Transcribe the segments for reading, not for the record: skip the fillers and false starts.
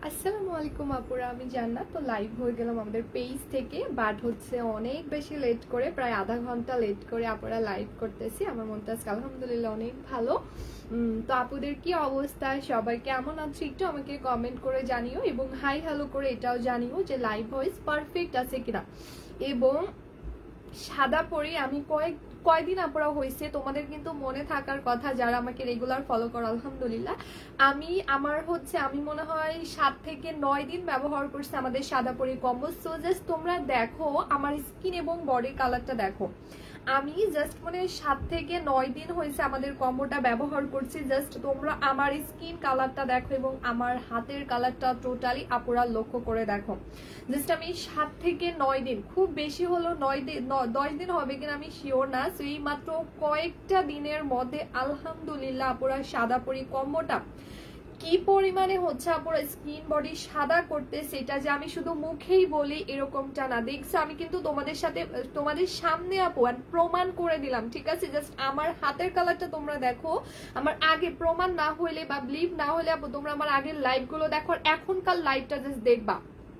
আসসালামু আলাইকুম আপুরা, আমি জান্নাত। তো লাইভ হয়ে গেলাম আমাদের পেজ থেকে, বাট হচ্ছে অনেক বেশি লেট করে, প্রায় আধা ঘন্টা লেট করে আপুরা লাইভ করতেছি। আমার মনটা আজকে আলহামদুলিল্লাহ অনেক ভালো। তো আপুদের কি অবস্থা, সবাই কেমন আছে একটু আমাকে কমেন্ট করে জানিও, এবং হাই হ্যালো করে এটাও জানিও যে লাইভ ভয়েস পারফেক্ট আছে কিনা। এবং সাদা পরি আমি কয়দিন আপুরা হয়েছে, তোমাদের কিন্তু মনে থাকার কথা যারা আমাকে রেগুলার ফলো করো। আলহামদুলিল্লাহ আমি মনে হয় 7 থেকে 9 দিন ব্যবহার করছি আমাদের সাদা পরি কম্বো। সো জাস্ট তোমরা দেখো আমার স্কিন এবং বডি কালারটা দেখো। আমি জাস্ট 7 থেকে 9 দিন হয়েছে আমাদের কম্বোটা ব্যবহার করছি। জাস্ট তোমরা আমার স্কিন কালারটা দেখো এবং আমার হাতের কালারটা টোটালি আপুরা লক্ষ্য করে দেখো। জাস্ট আমি 7 থেকে 9 দিন, খুব বেশি হলো 10 দিন হবে কিনা আমি শিওর না। সো এই মাত্র কয়েকটা দিনের মধ্যে আলহামদুলিল্লাহ আপুরা সাদা পরি কম্বোটা কি পরিমাণে হচ্ছে আপুরা স্কিন বডি সাদা করতে, সেটা যে আমি শুধু মুখেই বলি এরকমটা না। দেখছো আমি কিন্তু তোমাদের সামনে আপু প্রমাণ করে দিলাম, ঠিক আছে? জাস্ট আমার হাতের কালারটা তোমরা দেখো। আমার আগে প্রমাণ না হইলে বা বিলিভ না হলে আপু তোমরা আমার আগের লাইভ গুলো দেখো, এখনকার লাইভটা জাস্ট দেখবা।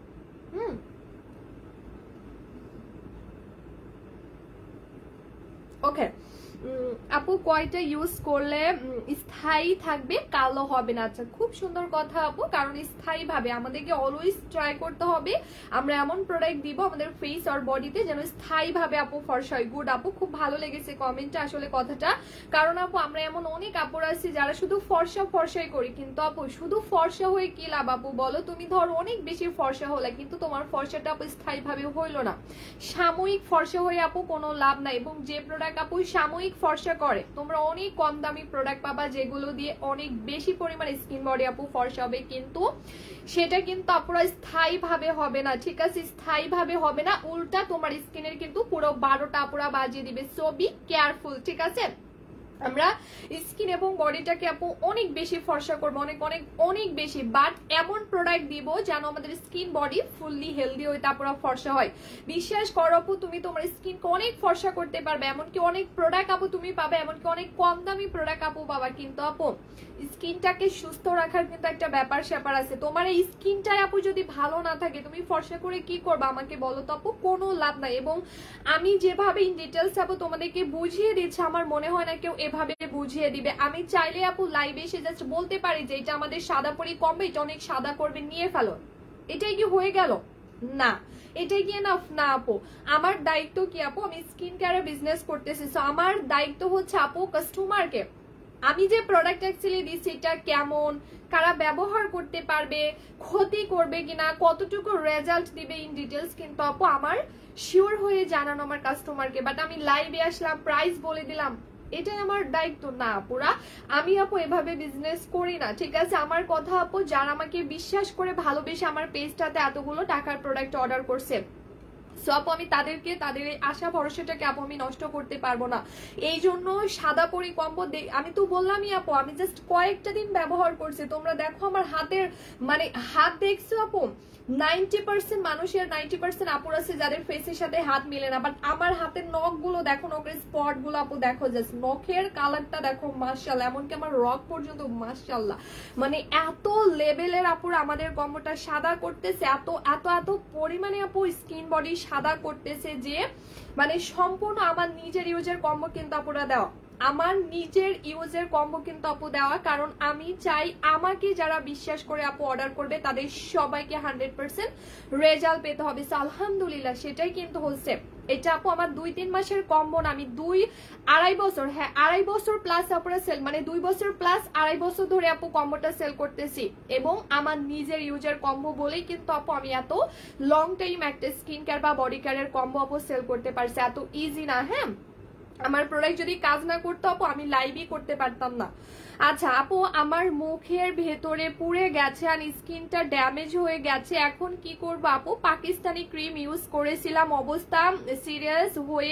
ওকে আপু, কয়টা ইউজ করলে স্থায়ী থাকবে, কালো হবে না? আচ্ছা, খুব সুন্দর কথা আপু, কারণ স্থায়ী ভাবে আমাদেরকে অলওয়েজ ট্রাই করতে হবে আমরা এমন প্রোডাক্ট দিব আমাদের ফেস আর বডিতে যেন স্থায়ী ভাবে আপু ফর্সা হয়। গুড আপু, খুব ভালো লেগেছে কমেন্টটা আসলে কথাটা। কারণ আপু আমরা এমন অনেক আপুরা আছি যারা শুধু ফর্সাই করি, কিন্তু আপু শুধু ফর্সা হয়ে কি লাভ আপু বলো? তুমি ধরো অনেক বেশি ফর্সা হলে কিন্তু তোমার ফর্সাটা আপু স্থায়ী ভাবে হইলো না। সাময়িক ফর্সা হয়ে আপু কোনো লাভ নাই। এবং যে প্রোডাক্ট আপু সাময়িক ফর্সা করে, তোমরা অনেক কম দামি প্রোডাক্ট পাবা যেগুলো দিয়ে অনেক বেশি পরিমাণে স্কিন বডি আপু ফর্সা হবে, কিন্তু সেটা কিন্তু আপুরা স্থায়ী ভাবে হবে না, ঠিক আছে? স্থায়ী ভাবে হবে না, উল্টা তোমার স্কিনের কিন্তু পুরো 12টা আপুরা বাজিয়ে দিবে। সো বি কেয়ারফুল, ঠিক আছে? আমরা স্কিন এবং বডিটাকে আপু অনেক বেশি ফর্সা করবো, অনেক অনেক অনেক বেশি, বাট এমন প্রোডাক্ট দিব যেন আমাদের স্কিন বডি ফুললি হেলদি হয়ে তারপরে ফর্সা হয়। বিশ্বাস করো আপু, তুমি তোমার স্কিনকে অনেক ফর্সা করতে পারবে, এমনকি অনেক প্রোডাক্ট আপু তুমি পাবে, এমনকি অনেক কম দামি প্রোডাক্ট আপু পাবা, কিন্তু আপু স্কিনটাকে সুস্থ রাখার কিন্তু একটা ব্যাপার স্যাপার আছে। তোমার এই স্কিনটাই আপু যদি ভালো না থাকে, তুমি ফর্সা করে কি করবা আমাকে বলো তো আপু? কোনো লাভ নাই। এবং আমি যেভাবে ইন ডিটেলস আপু তোমাদেরকে বুঝিয়ে দিচ্ছি, আমার মনে হয় না কেউ এভাবে বুঝিয়ে দিবে। আমি চাইলে আপু লাইভে এসে জাস্ট বলতে পারি যে এটা আমাদের সাদা পরি কমবে, এটা অনেক সাদা করবে, নিয়ে ফেলো, এটাই কি হয়ে গেল? না, এটাই কি এনাফ না আপু? আমার দায়িত্ব কি আপু? আমি স্কিন কেয়ার বিজনেস করতেছি, সো আমার দায়িত্ব হচ্ছে আপু কাস্টমারকে আমি যে প্রোডাক্ট অ্যাকচুয়ালি দিচ্ছি এটা কেমন, কারা ব্যবহার করতে পারবে, ক্ষতি করবে কিনা, কতটুকু রেজাল্ট দিবে ইন ডিটেলস কিন্তু আপু আমার শিওর হয়ে জানানো আমার কাস্টমারকে। বাট আমি লাইভে আসলাম, প্রাইস বলে দিলাম, এটাই আমার দায়িত্ব না আপুরা। আমি আপু এভাবে বিজনেস করি না, ঠিক আছে? আমার কথা আপু, যারা আমাকে বিশ্বাস করে ভালোবেসে আমার পেজটাতে এতগুলো টাকার প্রোডাক্ট অর্ডার করছে, সো আপু আমি তাদের আশা ভরসাটাকে আপু আমি নষ্ট করতে পারবো না। এই জন্য সাদা পরি কম্বো আমি তো বললামই আপু, আমি জাস্ট কয়েকটা দিন ব্যবহার করছি। তোমরা দেখো আমার হাতের হাত দেখছো আপু, 90% মানুষের 90% আপুর আছে যাদের ফেসের সাথে হাত মিলে না, বাট আমার হাতের নখ গুলো দেখো, নখের স্পট গুলো আপু দেখো, জাস্ট নখের কালারটা দেখো, মাশাআল্লাহ, এমনকি আমার রক পর্যন্ত মাশাআল্লাহ। এত লেভেলের আপুর আমাদের কম্বোটা সাদা করতেছে, এত এত এত পরিমাণে আপু স্কিন বডি সাদা করতেছে যে সম্পূর্ণ আমার নিজের ইউজের কম্বো কিন্তু আপুরা দেওয়া, আমার নিজের ইউজের কম্বো কিন্তু আপু দেওয়া। কারণ আমি চাই আমাকে যারা বিশ্বাস করে আপু অর্ডার করবে তাদের সবাইকে 100% রেজাল্ট পেতে হবে। আলহামদুলিল্লাহ সেটাই কিন্তু হচ্ছে। এটা আপু আমার 2-3 মাসের কম্বো না, আমি 2-2.5 বছর, হ্যাঁ 2.5 বছর প্লাস আপুরা সেল, 2 বছর প্লাস 2.5 বছর ধরে আপু কম্বোটা সেল করতেছি। এবং আমার নিজের ইউজের কম্বো বলেই কিন্তু আপু আমি এত লং টাইম একটা স্কিন কেয়ার বা বডি কেয়ারের কম্বো আপু সেল করতে পারছি। এত ইজি না, হ্যাঁ? আমার প্রোডাক্ট যদি কাজ না করতো আপু আমি লাইভই করতে পারতাম না। আচ্ছা আপু, আমার মুখের ভেতরে পুড়ে গেছে আর স্কিনটা ড্যামেজ হয়ে গেছে, এখন কি করবো আপু? পাকিস্তানি ক্রিম ইউজ করেছিলাম, অবস্থা সিরিয়াস হয়ে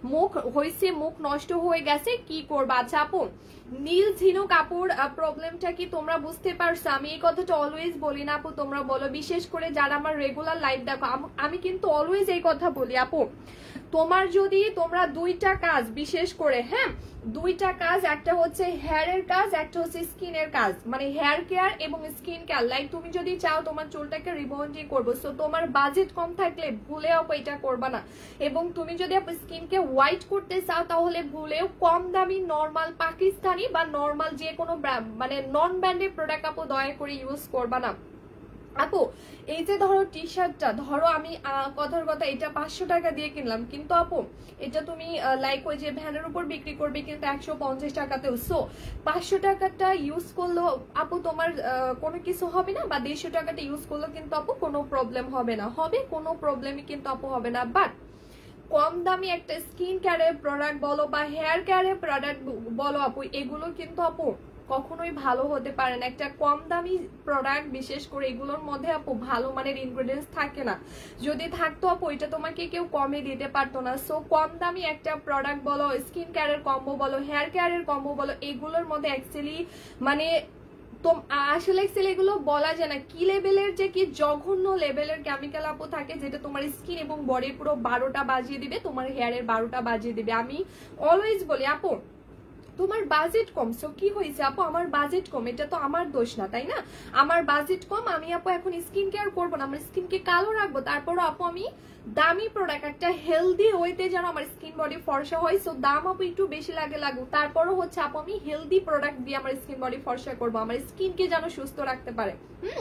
মুখ নষ্ট হয়ে গেছে, কি করবো? আচ্ছা আপু, নীল ঝিনুক আপুর প্রবলেমটা কি তোমরা বুঝতে পারছো? আমি এই কথাটা অলওয়েজ বলি না আপু, তোমরা বলো, বিশেষ করে যারা আমার রেগুলার লাইভ দেখো, আমি কিন্তু অলওয়েজ এই কথা বলি আপু, তোমার যদি তোমরা দুইটা কাজ বিশেষ করে, হ্যাঁ দুইটা কাজ, একটা হচ্ছে হেয়ারের কাজ, একটা হচ্ছে স্কিনের কাজ, মানে হেয়ার কেয়ার এবং স্কিন কেয়ার। লাইক তুমি যদি চাও তোমার চুলটাকে রিবন্ডিং করবো, সো তোমার বাজেট কম থাকলে ভুলেও এটা করবা না। এবং তুমি যদি স্কিনকে হোয়াইট করতে চাও তাহলে ভুলেও কম দামি নর্মাল পাকিস্তানি বা নর্মাল যে কোনো মানে নন ব্র্যান্ডেড প্রোডাক্ট আপু দয়া করে ইউজ করবা না। আপু এই যে ধরো টি শার্টটা, ধরো আমি কথার কথা এটা 500 টাকা দিয়ে কিনলাম, কিন্তু আপু এটা তুমি লাইক ওই যে ভ্যানের উপর বিক্রি করবে কিন্তু 150 টাকাতেও। সো 500 টাকাটা ইউজ করলো আপু তোমার কোনো কিছু হবে না, বা 150 টাকাটা ইউজ করলো কিন্তু আপু কোনো প্রবলেম হবে না, হবে কোনো প্রবলেমই কিন্তু আপু হবে না। বাট কম দামি একটা স্কিন কেয়ারের প্রোডাক্ট বলো বা হেয়ার কেয়ারের প্রোডাক্ট বলো আপু, এগুলো কিন্তু আপু কখনোই ভালো হতে পারে না। একটা কম দামি প্রোডাক্ট বিশেষ করে এগুলোর মধ্যে আপু ভালো মানের ইনগ্রেডিয়েন্টস থাকে না, যদি থাকতো আপু এটা তোমাকে কেউ কমে দিতে পারতো না। সো কম দামি একটা প্রোডাক্ট বলো, স্কিন কেয়ারের কম্বো বলো, হেয়ার কেয়ারের কম্বো বলো, এগুলোর মধ্যে অ্যাকচুয়ালি মানে তো আসলে এগুলো বলা যায় না কি লেভেলের, যে কি জঘন্য লেভেলের কেমিক্যাল আপু থাকে, যেটা তোমার স্কিন এবং বডির পুরো 12টা বাজিয়ে দিবে, তোমার হেয়ারের 12টা বাজিয়ে দিবে। আমি অলওয়েজ বলি আপু তোমার বাজেট কম, সো কি হয়েছে আপু আমার বাজেট কম, এটা তো আমার দোষ না তাই না? আমার বাজেট কম, আমি আপু এখন স্কিন কেয়ার করবো না, আমার স্কিনকে কালো রাখবো, তারপরও আপু আমি দামি প্রোডাক্ট একটা হেলদি ওয়েতে যেন আমার স্কিন বডি ফর্সা হয়, সো দাম আপু একটু বেশি লাগুক, তারপরও হচ্ছে আপু আমি হেলদি প্রোডাক্ট দিয়ে আমার স্কিন বডি ফর্সা করবো, আমার স্কিনকে যেন সুস্থ রাখতে পারে।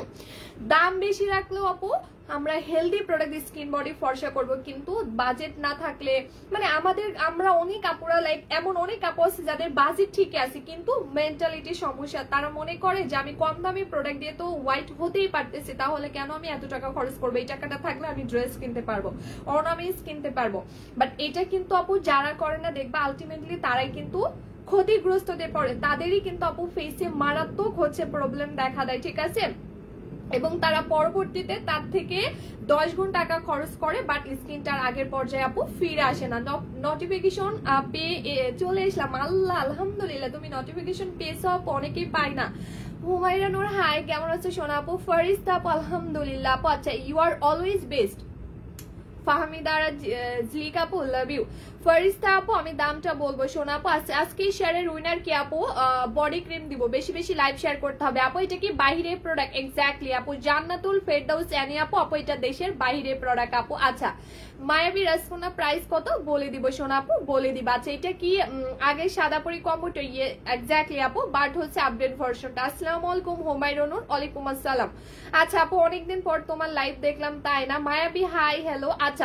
দাম বেশি রাখলেও আপু আমরা হেলদি প্রোডাক্ট স্কিন বডি ফর্সা করব, কিন্তু বাজেট না থাকলে মানে আমরা অনেক আপুরা লাইক এমন অনেক আপু আছে যাদের বাজেট ঠিকই আছে কিন্তু মেন্টালিটি সমস্যা, তারা মনে করে যে আমি কম দামি প্রোডাক্ট দিয়ে তো হোয়াইট হতেই পারতেছি, তাহলে কেন আমি এত টাকা খরচ করবো, এই টাকাটা থাকলে আমি ড্রেস কিনতে পারবো, অর্নামেন্টস কিনতে পারবো। বাট এটা কিন্তু আপু যারা করে না দেখবা আলটিমেটলি তারাই কিন্তু ক্ষতিগ্রস্ত হতে পড়ে, তাদেরই কিন্তু আপু ফেসে মারাত্মক হচ্ছে প্রবলেম দেখা দেয়, ঠিক আছে? এবং তারা পরবর্তীতে তার থেকে 10 গুণ টাকা খরচ করে, বাট স্কিনটার আগের পর্যায়ে আপু ফিরে আসে না। নোটিফিকেশন পেয়ে চলে এসলাম, আল্লাহ আলহামদুলিল্লাহ তুমি নোটিফিকেশন পেয়েছো আপু, অনেকেই পায় না। হুমায়রা নূর হাই, কেমন আছো সোনা আপু? ফারিস্তা আপু আলহামদুলিল্লাহ আপু, আচ্ছা ইউ আর অলওয়েজ বেস্ট। ফাহমিদারা জিলিক আপু লাভ ইউ। ফারিস্তা আপু আমি দামটা বলবো সোনা আপু, আজকে শেয়ারের উইনার কি আপু বডি ক্রিম দিব, বেশি বেশি লাইভ শেয়ার করতে হবে আপু। এটা কি বাইরের প্রোডাক্ট? এক্স্যাক্টলি আপু, জান্নাতুল ফেরদাউস জানি আপু, আপু এটা দেশের বাইরের প্রোডাক্ট আপু। আচ্ছা মায়াবী রাসমোনা প্রাইস কত বলে দিব সোনা আপু, বলে দিব। আচ্ছা এটা কি আগে সাদাপরি কম্বোটা? ইয়ে এক্স্যাক্টলি আপু, বাট হচ্ছে আপডেট ভার্সনটা। আসসালামু আলাইকুম হুমায়রা নূর। ওয়ালাইকুম আসসালাম। আচ্ছা আপু অনেকদিন পর তোমার লাইভ দেখলাম তাই না? মায়াবী হাই হ্যালো। আচ্ছা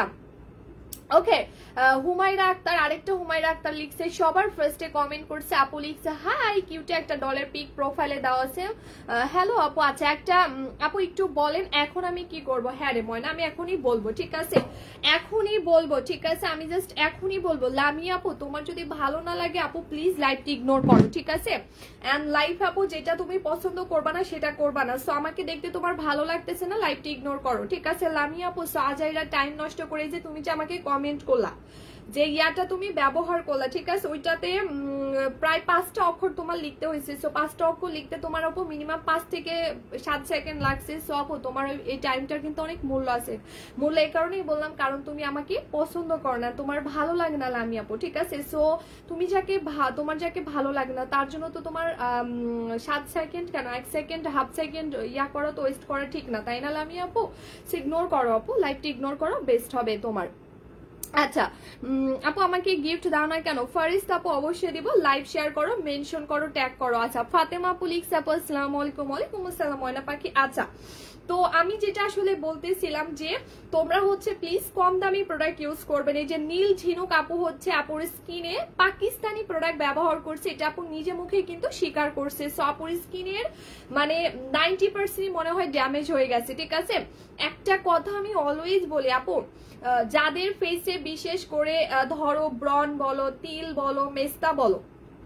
ওকে হুমায়রা আক্তার, আরেকটা হুমায়রা আক্তার লিখছে, সবার ফার্স্টে কমেন্ট করছে আপু, লিখছে হাই কিউটে একটা ডলার পিক প্রোফাইলে দেওয়া আছে, হ্যালো আপু। আচ্ছা একটা আপু একটু বলেন এখন আমি কি করব? হ্যাঁ রে ময়না আমি এখনই বলবো, ঠিক আছে এখনই বলবো, ঠিক আছে আমি জাস্ট এখনই বলবো। লামিয়া আপু তোমার যদি ভালো না লাগে আপু প্লিজ লাইভটি ইগনোর করো, ঠিক আছে? এন্ড লাইভ আপু যেটা তুমি পছন্দ করবা না সেটা করবা না, সো আমাকে দেখতে তোমার ভালো লাগতেছে না লাইভটি ইগনোর করো, ঠিক আছে? লামিয়া আপু সাজাইরা টাইম নষ্ট করে যে তুমি যে আমাকে কমেন্ট করলা, যে ইয়াটা তুমি ব্যবহার করলা, ঠিক আছে ওইটাতে প্রায় 5টা অক্ষর তোমার লিখতে হয়েছে, সো 5টা অক্ষর লিখতে তোমার আপু মিনিমাম 5 থেকে 7 সেকেন্ড লাগছে, সো আপু তোমার এই টাইমটার কিন্তু অনেক মূল্য আছে। মূল্য এই কারণেই বললাম কারণ তুমি আমাকে পছন্দ করো না, তোমার ভালো লাগে না লামি আপু, ঠিক আছে? সো তুমি তোমার যাকে ভালো লাগে না তার জন্য তো তোমার 7 সেকেন্ড কেন 1 সেকেন্ড হাফ সেকেন্ড ইয়া করা তো ওয়েস্ট করা ঠিক না, তাই না লামি আপু? ইগনোর করো আপু, লাইভটি ইগনোর করো, বেস্ট হবে তোমার। আচ্ছা আপু আমাকে গিফট দাও না কেন? ফারিস্তা আপু অবশ্যই দিব, লাইভ শেয়ার করো, মেনশন করো, ট্যাগ করো। আচ্ছা ফাতেমা আপু লিখছে আপু আসসালামু আলাইকুম। ওয়ালাইকুম আসসালাম ময়না পাখি। আচ্ছা তো আমি যেটা আসলে বলতেছিলাম যে তোমরা হচ্ছে প্লিজ কম দামি প্রোডাক্ট ইউজ করবেন। এই যে নীল ঝিনুক আপু হচ্ছে আপুর স্কিনে পাকিস্তানি প্রোডাক্ট ব্যবহার করছে, এটা আপু নিজে মুখে কিন্তু স্বীকার করছে, সো আপুর স্কিনের মানে 90% মনে হয় ড্যামেজ হয়ে গেছে, ঠিক আছে? একটা কথা আমি অলওয়েজ বলি আপু, যাদের ফেসে বিশেষ করে ধরো ব্রন বলো, তিল বলো, মেস্তা বলো,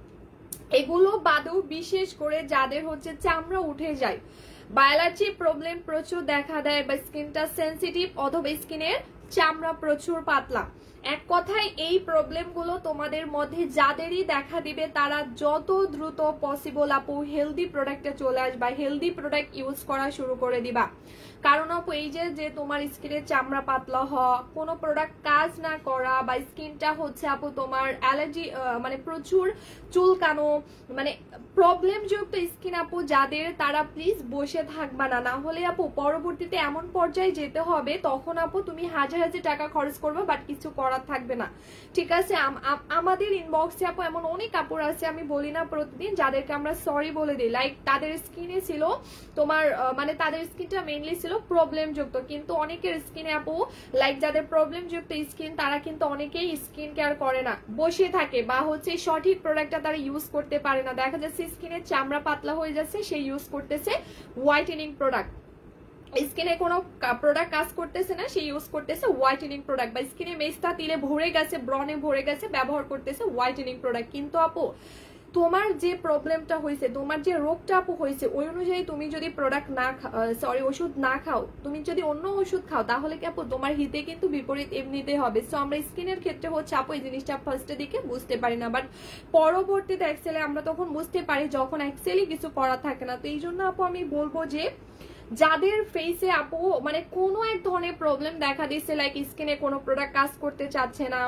এগুলো বাদেও বিশেষ করে যাদের হচ্ছে চামড়া উঠে যায়, বায়োলজি প্রবলেম প্রচুর দেখা দেয়, বা স্কিনটা সেন্সিটিভ অথবা স্কিনের চামড়া প্রচুর পাতলা, এক কথায় এই প্রবলেমগুলো তোমাদের মধ্যে যাদেরই দেখা দিবে তারা যত দ্রুত পসিবল আপু হেলদি প্রোডাক্টে চলে আসবা, হেলদি প্রোডাক্ট ইউজ করা শুরু করে দিবা। কারণ আপু এই যে তোমার স্কিনের চামড়া পাতলা হওয়া, কোনো প্রোডাক্ট কাজ না করা, বা স্কিনটা হচ্ছে আপু তোমার অ্যালার্জি মানে প্রচুর চুলকানো, মানে প্রবলেম যুক্ত স্কিন আপু যাদের, তারা প্লিজ বসে থাকবা না, না হলে আপু পরবর্তীতে এমন পর্যায়ে যেতে হবে তখন আপু তুমি হাজার হাজার টাকা খরচ করবে বাট কিছু করার থাকবে না, ঠিক আছে। আমাদের ইনবক্সে আপু এমন অনেক কাপড় আছে, আমি বলি না প্রতিদিন, যাদেরকে আমরা সরি বলে দিই, লাইক তাদের স্কিনে ছিল তোমার মানে তাদের স্কিনটা মেইনলি ছিল প্রবলেম যুক্ত, কিন্তু অনেকের স্কিনে আপু লাইক যাদের প্রবলেম যুক্ত স্কিন তারা কিন্তু অনেকেই স্কিন কেয়ার করে না, বসে থাকে, বা হচ্ছে সঠিক প্রোডাক্টটা তারা ইউজ করতে পারে না, দেখা যাচ্ছে স্কিনের চামড়া পাতলা হয়ে যাচ্ছে, সে ইউজ করতেছে হোয়াইটেনিং প্রোডাক্ট, স্কিনে কোনো প্রোডাক্ট কাজ করতেছে না, সে ইউজ করতেছে হোয়াইটেনিং প্রোডাক্ট, বা স্কিনে মেস্তা তিলে ভরে গেছে, ব্রনে ভরে গেছে, ব্যবহার করতেছে হোয়াইটেনিং প্রোডাক্ট। কিন্তু আপু তোমার যে প্রবলেমটা হয়েছে, তোমার যে রোগটা আপু হয়েছে, ওই অনুযায়ী তুমি যদি প্রোডাক্ট না ওষুধ না খাও, তুমি যদি অন্য ওষুধ খাও, তাহলে কি আপু তোমার হিতে কিন্তু বিপরীত এমনিতে হবে। সো আমরা স্কিনের ক্ষেত্রে হচ্ছে আপু এই জিনিসটা ফার্স্টের দিকে বুঝতে পারি না, বাট পরবর্তীতে অ্যাকচুয়ালি আমরা তখন বুঝতে পারি যখন অ্যাকচুয়ালি কিছু করার থাকে না। তো এই জন্য আপু আমি বলবো যে যাদের ফেসে আপু মানে কোনো এক ধরনের প্রবলেম দেখা দিচ্ছে, লাইক স্কিনে কোনো প্রোডাক্ট কাজ করতে চাচ্ছে না,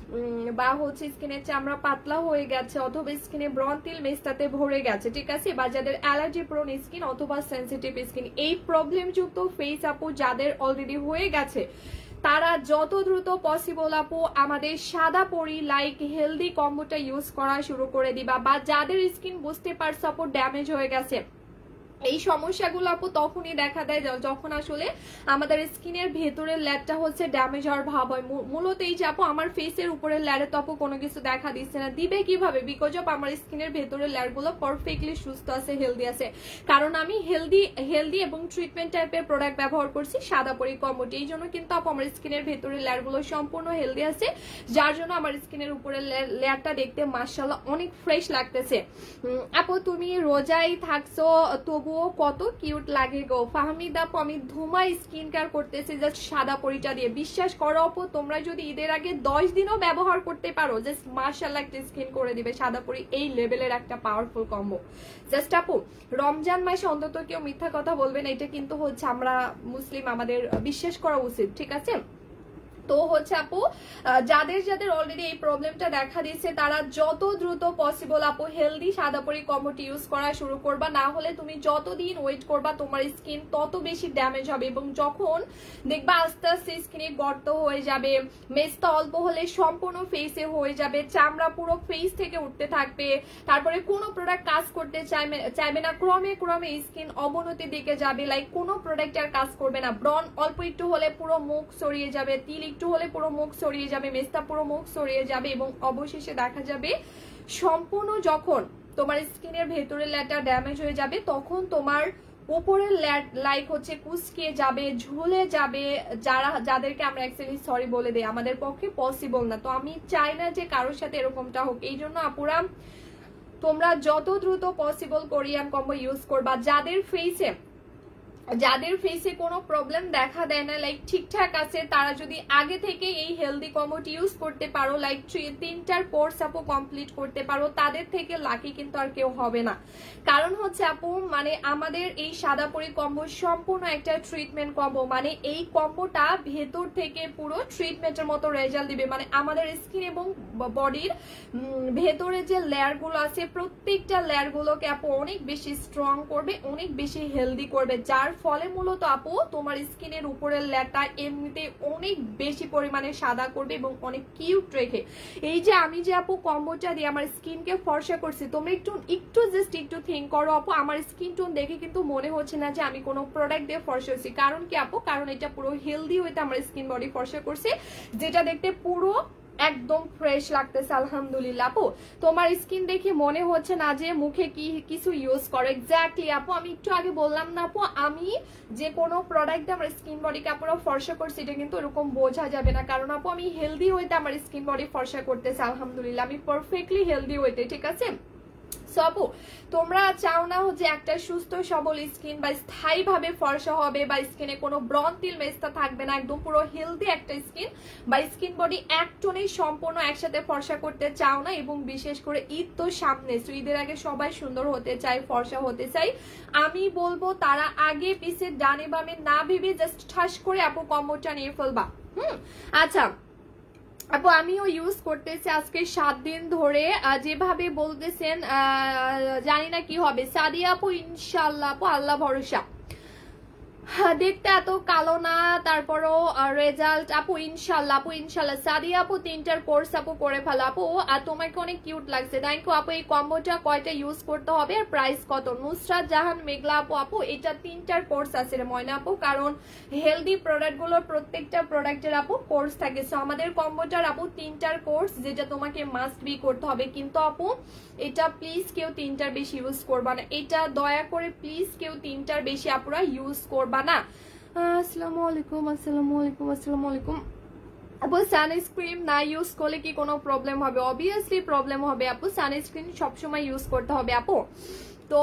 বা হচ্ছে স্কিনের চামড়া পাতলা হয়ে গেছে, অথবা স্কিনে ব্রণ তিল মেস্তাতে ভরে গেছে, ঠিক আছে, বা যাদের অ্যালার্জি প্রোন স্কিন অথবা সেনসিটিভ স্কিন, এই প্রবলেম যুক্ত ফেস আপু যাদের অলরেডি হয়ে গেছে, তারা যত দ্রুত পসিবল আপু আমাদের সাদা পরি লাইক হেলদি কম্বোটা ইউজ করা শুরু করে দিবা। বা যাদের স্কিন বুঝতে পারছো আপু ড্যামেজ হয়ে গেছে, এই সমস্যাগুলো আপু তখনই দেখা দেয় যখন আসলে আমাদের স্কিনের ভেতরের লেয়ারটা হচ্ছে ড্যামেজ হওয়ার ভাব হয়। মূলত এই যে আপু আমার ফেসের উপরের লেয়ারে তো আপু কোনো কিছু দেখা দিচ্ছে না, দিবে কিভাবে? বিকজ অফ আমার স্কিনের ভেতরের লেয়ার গুলো পারফেক্টলি সুস্থ আছে, হেলদি আছে, কারণ আমি হেলদি এবং ট্রিটমেন্ট টাইপের প্রোডাক্ট ব্যবহার করছি সাদা পরি কম্বোটি। এই জন্য কিন্তু আপু আমার স্কিনের ভেতরের লেয়ার গুলো সম্পূর্ণ হেলদি আছে, যার জন্য আমার স্কিনের উপরের লেয়ারটা দেখতে মাশাআল্লাহ অনেক ফ্রেশ লাগতেছে। আপু তুমি রোজাই থাকছো তবুও কত কিউট লাগে গো। ফাহমিদা আপু আমি ধুমাই স্কিন কেয়ার করতেছি জাস্ট সাদা পরিটা দিয়ে, বিশ্বাস করো আপু তোমরা যদি ঈদের আগে 10 দিনও ব্যবহার করতে পারো জাস্ট মাশাআল্লাহ একটা স্কিন করে দিবে সাদা পরি। এই লেভেলের একটা পাওয়ারফুল কম্বো। জাস্ট আপু রমজান মাসে অন্তত কেউ মিথ্যা কথা বলবে না, এটা কিন্তু হচ্ছে আমরা মুসলিম, আমাদের বিশ্বাস করা উচিত, ঠিক আছে। তো হচ্ছে আপু যাদের যাদের অলরেডি এই প্রবলেমটা দেখা দিচ্ছে তারা যত দ্রুত পসিবল আপু হেলদি সাদা পরি কম্বোটি ইউজ করা শুরু করবা, না হলে তুমি যতদিন ওয়েট করবা তোমার স্কিন তত বেশি ড্যামেজ হবে, এবং যখন দেখবা আস্তে আস্তে স্কিনে গর্ত হয়ে যাবে, মেস্তা অল্প হলে সম্পূর্ণ ফেসে হয়ে যাবে, চামড়া পুরো ফেস থেকে উঠতে থাকবে, তারপরে কোনো প্রোডাক্ট কাজ করতে চাইবে না, ক্রমে ক্রমে স্কিন অবনতির দিকে যাবে, লাইক কোনো প্রোডাক্ট আর কাজ করবে না, ব্রণ অল্প একটু হলে পুরো মুখ ছড়িয়ে যাবে, তিল একটু হলে পুরো মুখ ছড়িয়ে যাবে, মেস্তা পুরো মুখ ছড়িয়ে যাবে, এবং অবশেষে দেখা যাবে সম্পূর্ণ যখন তোমার স্কিনের ভেতরের লেয়ারটা ড্যামেজ হয়ে যাবে তখন তোমার উপরের লেয়ার লাইক হচ্ছে কুচকে যাবে, ঝুলে যাবে, যাদেরকে আমরা অ্যাকচুয়ালি সরি বলে দেই, আমাদের পক্ষে পসিবল না। তো আমি চাই না যে কারোর সাথে এরকমটা হোক, এই জন্য আপুরা তোমরা যত দ্রুত পসিবল কোরিয়ান কম্বো ইউজ করবা। যাদের ফেসে কোনো প্রবলেম দেখা দেয় না, লাইক ঠিকঠাক আছে, তারা যদি আগে থেকে এই হেলদি কম্বোটি ইউজ করতে পারো, লাইক 3টার কোর্স আপু কমপ্লিট করতে পারো, তাদের থেকে লাকি কিন্তু আর কেউ হবে না। কারণ হচ্ছে আপু মানে আমাদের এই সাদা পরি কম্বো সম্পূর্ণ একটা ট্রিটমেন্ট কম্বো, মানে এই কম্বোটা ভেতর থেকে পুরো ট্রিটমেন্টের মতো রেজাল্ট দিবে, মানে আমাদের স্কিন এবং বডির ভেতরে যে লেয়ার গুলো আছে প্রত্যেকটা লেয়ার গুলোকে আপু অনেক বেশি স্ট্রং করবে, অনেক বেশি হেলদি করবে, যার ফলে মূলত আপু তোমার স্কিনের উপরের লেয়ারটা এমনিতে অনেক বেশি পরিমাণে সাদা করবে এবং অনেক কিউট রেখে। এই যে আমি যে আপু কম্বোটা দিয়ে আমার স্কিনকে ফর্সা করছি, তোমরা একটু জাস্ট একটু থিঙ্ক করো আপু, আমার স্কিন টোন দেখে কিন্তু মনে হচ্ছে না যে আমি কোনো প্রোডাক্ট দিয়ে ফর্সা করছি। কারণ কি আপু, কারণ এটা পুরো হেলদি হইতে আমার স্কিন বডি ফর্সা করছে, যেটা দেখতে পুরো একদম ফ্রেশ লাগতেছে আলহামদুলিল্লাহ। আপু তোমার স্কিন দেখে মনে হচ্ছে না যে মুখে কিছু ইউজ করো। এক্স্যাক্টলি আপু আমি একটু আগে বললাম না আপু, আমি যে কোনো প্রোডাক্ট আমার স্কিন বডিকে পুরো ফর্সা করছি এটা কিন্তু এরকম বোঝা যাবে না, কারণ আপু আমি হেলদি ওয়েতে আমার স্কিন বডি ফর্সা করতেছে আলহামদুলিল্লাহ, আমি পারফেক্টলি হেলদি ওয়েতে, ঠিক আছে। সো আপু তোমরা চাও না যে একটা সুস্থ সবল স্কিন বা স্থায়ীভাবে ফর্সা হবে বা স্কিনে কোনো ব্রণ তিল মেস্তা থাকবে না, একদম পুরো হেলদি একটা স্কিন বা স্কিন বডি এক টোনে সম্পূর্ণ একসাথে ফর্সা করতে চাও না, এবং বিশেষ করে ঈদ তো সামনে, তো ঈদের আগে সবাই সুন্দর হতে চাই, ফর্সা হতে চাই, আমি বলবো তারা আগে পিছে ডানে বামে না ভেবে জাস্ট ঠাস করে আপু কম্বোটা নিয়ে ফেলবা। আচ্ছা আপু আমিও ইউজ করতেছি আজকে 7 দিন ধরে, যেভাবে বলতেছেন জানি না কি হবে। সাদিয়া আপু ইনশাল্লাহ আপু আল্লাহ ভরসা, দেখতে এত কালো না, তারপরও রেজাল্ট আপু ইনশাল্লাহ আপু ইনশাল্লাহ। সাদিয়া আপু 3টার কোর্স আপু করে ফেলো আপু, আর তোমাকে অনেক কিউট লাগছে, থ্যাংক ইউ আপু। এই কম্বোটা কয়টা ইউজ করতে হবে আর প্রাইস কত? নুসরাত জাহান মেঘলা আপু, আপু এটা 3টার কোর্স আছে রে ময়না আপু, কারণ হেলদি প্রোডাক্ট গুলোর প্রত্যেকটা প্রোডাক্টের আপু কোর্স থাকে, সো আমাদের কম্বোটার আপু 3টার কোর্স, যেটা তোমাকে মাস্ট বি করতে হবে। কিন্তু আপু এটা প্লিজ কেউ 3টার বেশি ইউজ করবা না, এটা দয়া করে প্লিজ কেউ 3টার বেশি আপুরা ইউজ করবা না। আসসালামু আলাইকুম, আসসালামু আলাইকুম, আসসালামু আলাইকুম। আপু সানস্ক্রিন না ইউজ করলে কি কোনো প্রবলেম হবে? অবভিয়াসলি প্রবলেম হবে আপু, সানস্ক্রিন সবসময় ইউজ করতে হবে আপু। তো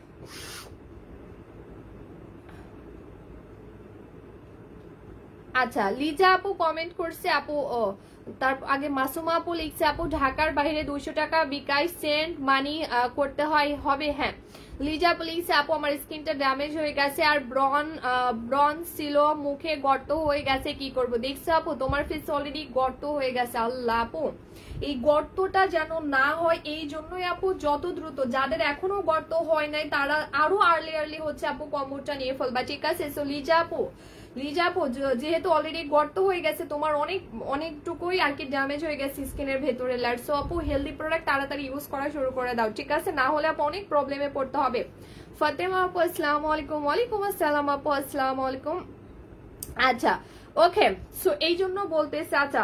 আচ্ছা লিজা আপু কমেন্ট করছে আপু, ও তার আগে মাসুমা আপু লিখছে আপু ঢাকার বাইরে 200 টাকা বিকাশ সেন্ড মানি করতে হবে। হ্যাঁ লিজা আপু লিখছে আপু আমার স্কিনটা ড্যামেজ হয়ে গেছে আর ব্রন ছিল, মুখে গর্ত হয়ে গেছে, কি করব? দেখছো আপু তোমার ফেস অলরেডি গর্ত হয়ে গেছে। আল্লাহ আপু এই গর্তটা যেন না হয়, এই জন্যই আপু যত দ্রুত, যাদের এখনো গর্ত হয় নাই তারা আরো আর্লি হচ্ছে আপু কম্বোটা নিয়ে ফেলবা, ঠিক আছে? সো লিজা আপু যেহেতু অলরেডি গর্ত হয়ে গেছে তোমার, অনেকটুকুই আর কি ড্যামেজ হয়ে গেছে স্কিনের ভেতরে লেয়ার, সো আপু হেলদি প্রোডাক্ট তাড়াতাড়ি ইউজ করা শুরু করে দাও, ঠিক আছে? না হলে আপু অনেক প্রবলেমে পড়তে হবে। ফাতেমা আপু আসসালামু আলাইকুম। ওয়ালাইকুম আসসালাম আপু, আসসালামু আলাইকুম। আচ্ছা ওকে, সো এই জন্য বলতেছে, আচ্ছা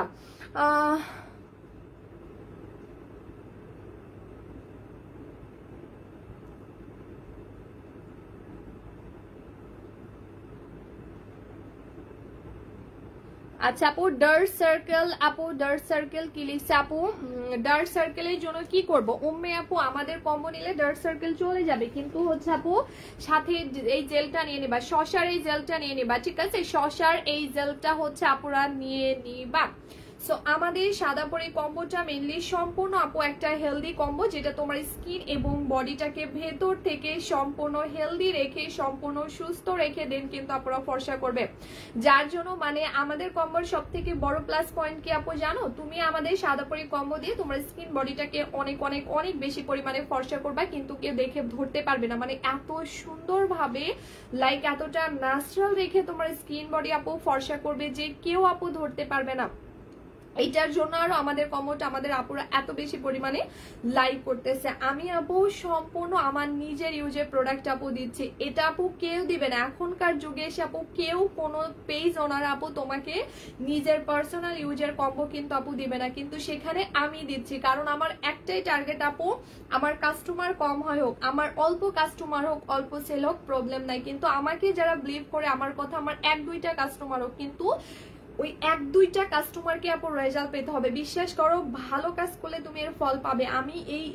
আচ্ছা আপু ডার্ক সার্কেল কি লিখছে আপু? ডার্ক সার্কেলের জন্য কি করব উম্মে আপু? আমাদের কম্বো নিলে ডার্ক সার্কেল চলে যাবে, কিন্তু হচ্ছে আপু সাথে এই জেলটা নিয়ে নিবা, শশার এই জেলটা নিয়ে নিবা, ঠিক আছে? শশার এই জেলটা হচ্ছে আপুরা নিয়ে নিবা। সো আমাদের সাদা পরি কম্বোটা মেনলি সম্পূর্ণ আপু একটা হেলদি কম্বো, যেটা তোমার স্কিন এবং বডিটাকে ভেতর থেকে সম্পূর্ণ হেলদি রেখে, সম্পূর্ণ সুস্থ রেখে দেন কিন্তু আপুরা ফর্সা করবে। যার জন্য মানে আমাদের কম্বোর সব থেকে বড় প্লাস পয়েন্ট কি আপু জানো? তুমি আমাদের সাদা পরি কম্বো দিয়ে তোমার স্কিন বডিটাকে অনেক অনেক অনেক বেশি পরিমাণে ফর্সা করবা, কিন্তু কেউ দেখে ধরতে পারবে না, মানে এত সুন্দরভাবে লাইক এতটা ন্যাচারাল রেখে তোমার স্কিন বডি আপু ফর্সা করবে যে কেউ আপু ধরতে পারবে না। এইটার জন্য আরো আমাদের কম্বোটা আমাদের আপুরা এত বেশি পরিমাণে লাইক করতেছে। আমি আপু সম্পূর্ণ আমার নিজের ইউজের প্রোডাক্ট আপু দিচ্ছি, এটা আপু কেউ দিবে না। এখনকার যুগে এসে আপু কেউ কোনো পেজ ওনার আপু তোমাকে নিজের পার্সোনাল ইউজের কম্বো কিন্তু আপু দিবে না, কিন্তু সেখানে আমি দিচ্ছি, কারণ আমার একটাই টার্গেট আপু, আমার কাস্টমার কম হয় হোক, আমার অল্প কাস্টমার হোক, অল্প সেল হোক, প্রবলেম নাই, কিন্তু আমাকে যারা বিলিভ করে আমার কথা, আমার 1-2টা কাস্টমার হোক, কিন্তু ওই 1-2টা কাস্টমারকে আপু রেজাল্ট পেতে হবে। বিশ্বাস করো ভালো কাজ করলে তুমি এর ফল পাবে। আমি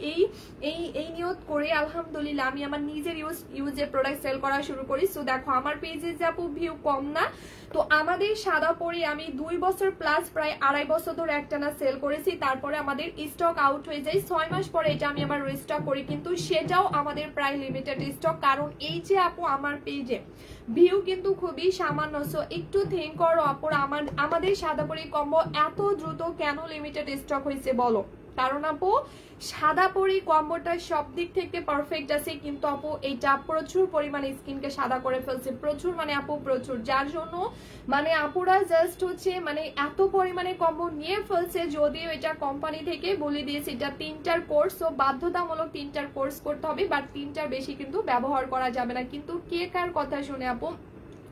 এই নিয়ত করে আলহামদুলিল্লাহ আমি আমার নিজের ইউজের প্রোডাক্ট সেল করা শুরু করি। সো দেখো আমার পেজে যে আপু ভিউ কম না, তো আমাদের সাদা পরি আমি 2 বছর প্লাস প্রায় 2.5 বছর ধরে একটানা সেল করেছি, তারপরে আমাদের স্টক আউট হয়ে যায়, 6 মাস পরে এটা আমি আবার রিস্টক করি, কিন্তু সেটাও আমাদের প্রায় লিমিটেড স্টক, কারণ এই যে আপু আমার পেজে ভিউ কিন্তু খুবই সামান্য। সো একটু থিঙ্ক করো আপু, আমাদের সাদা পরি কম্বো এত দ্রুত কেন লিমিটেড স্টক হয়েছে বলো? কারণ আপু সাদা পরি কম্বোটা সব দিক থেকে পারফেক্ট আছে, কিন্তু আপু এটা প্রচুর পরিমাণে স্কিনকে সাদা করে ফেলছে, প্রচুর মানে আপু প্রচুর, যার জন্য মানে আপুরা জাস্ট হচ্ছে মানে এত পরিমাণে কম্বো নিয়ে ফেলছে। যদিও এটা কোম্পানি থেকে বলে দিয়েছে এটা 3টার কোর্স, ও বাধ্যতামূলক 3টার কোর্স করতে হবে, বাট 3টার বেশি কিন্তু ব্যবহার করা যাবে না। কিন্তু কে কার কথা শুনে আপু?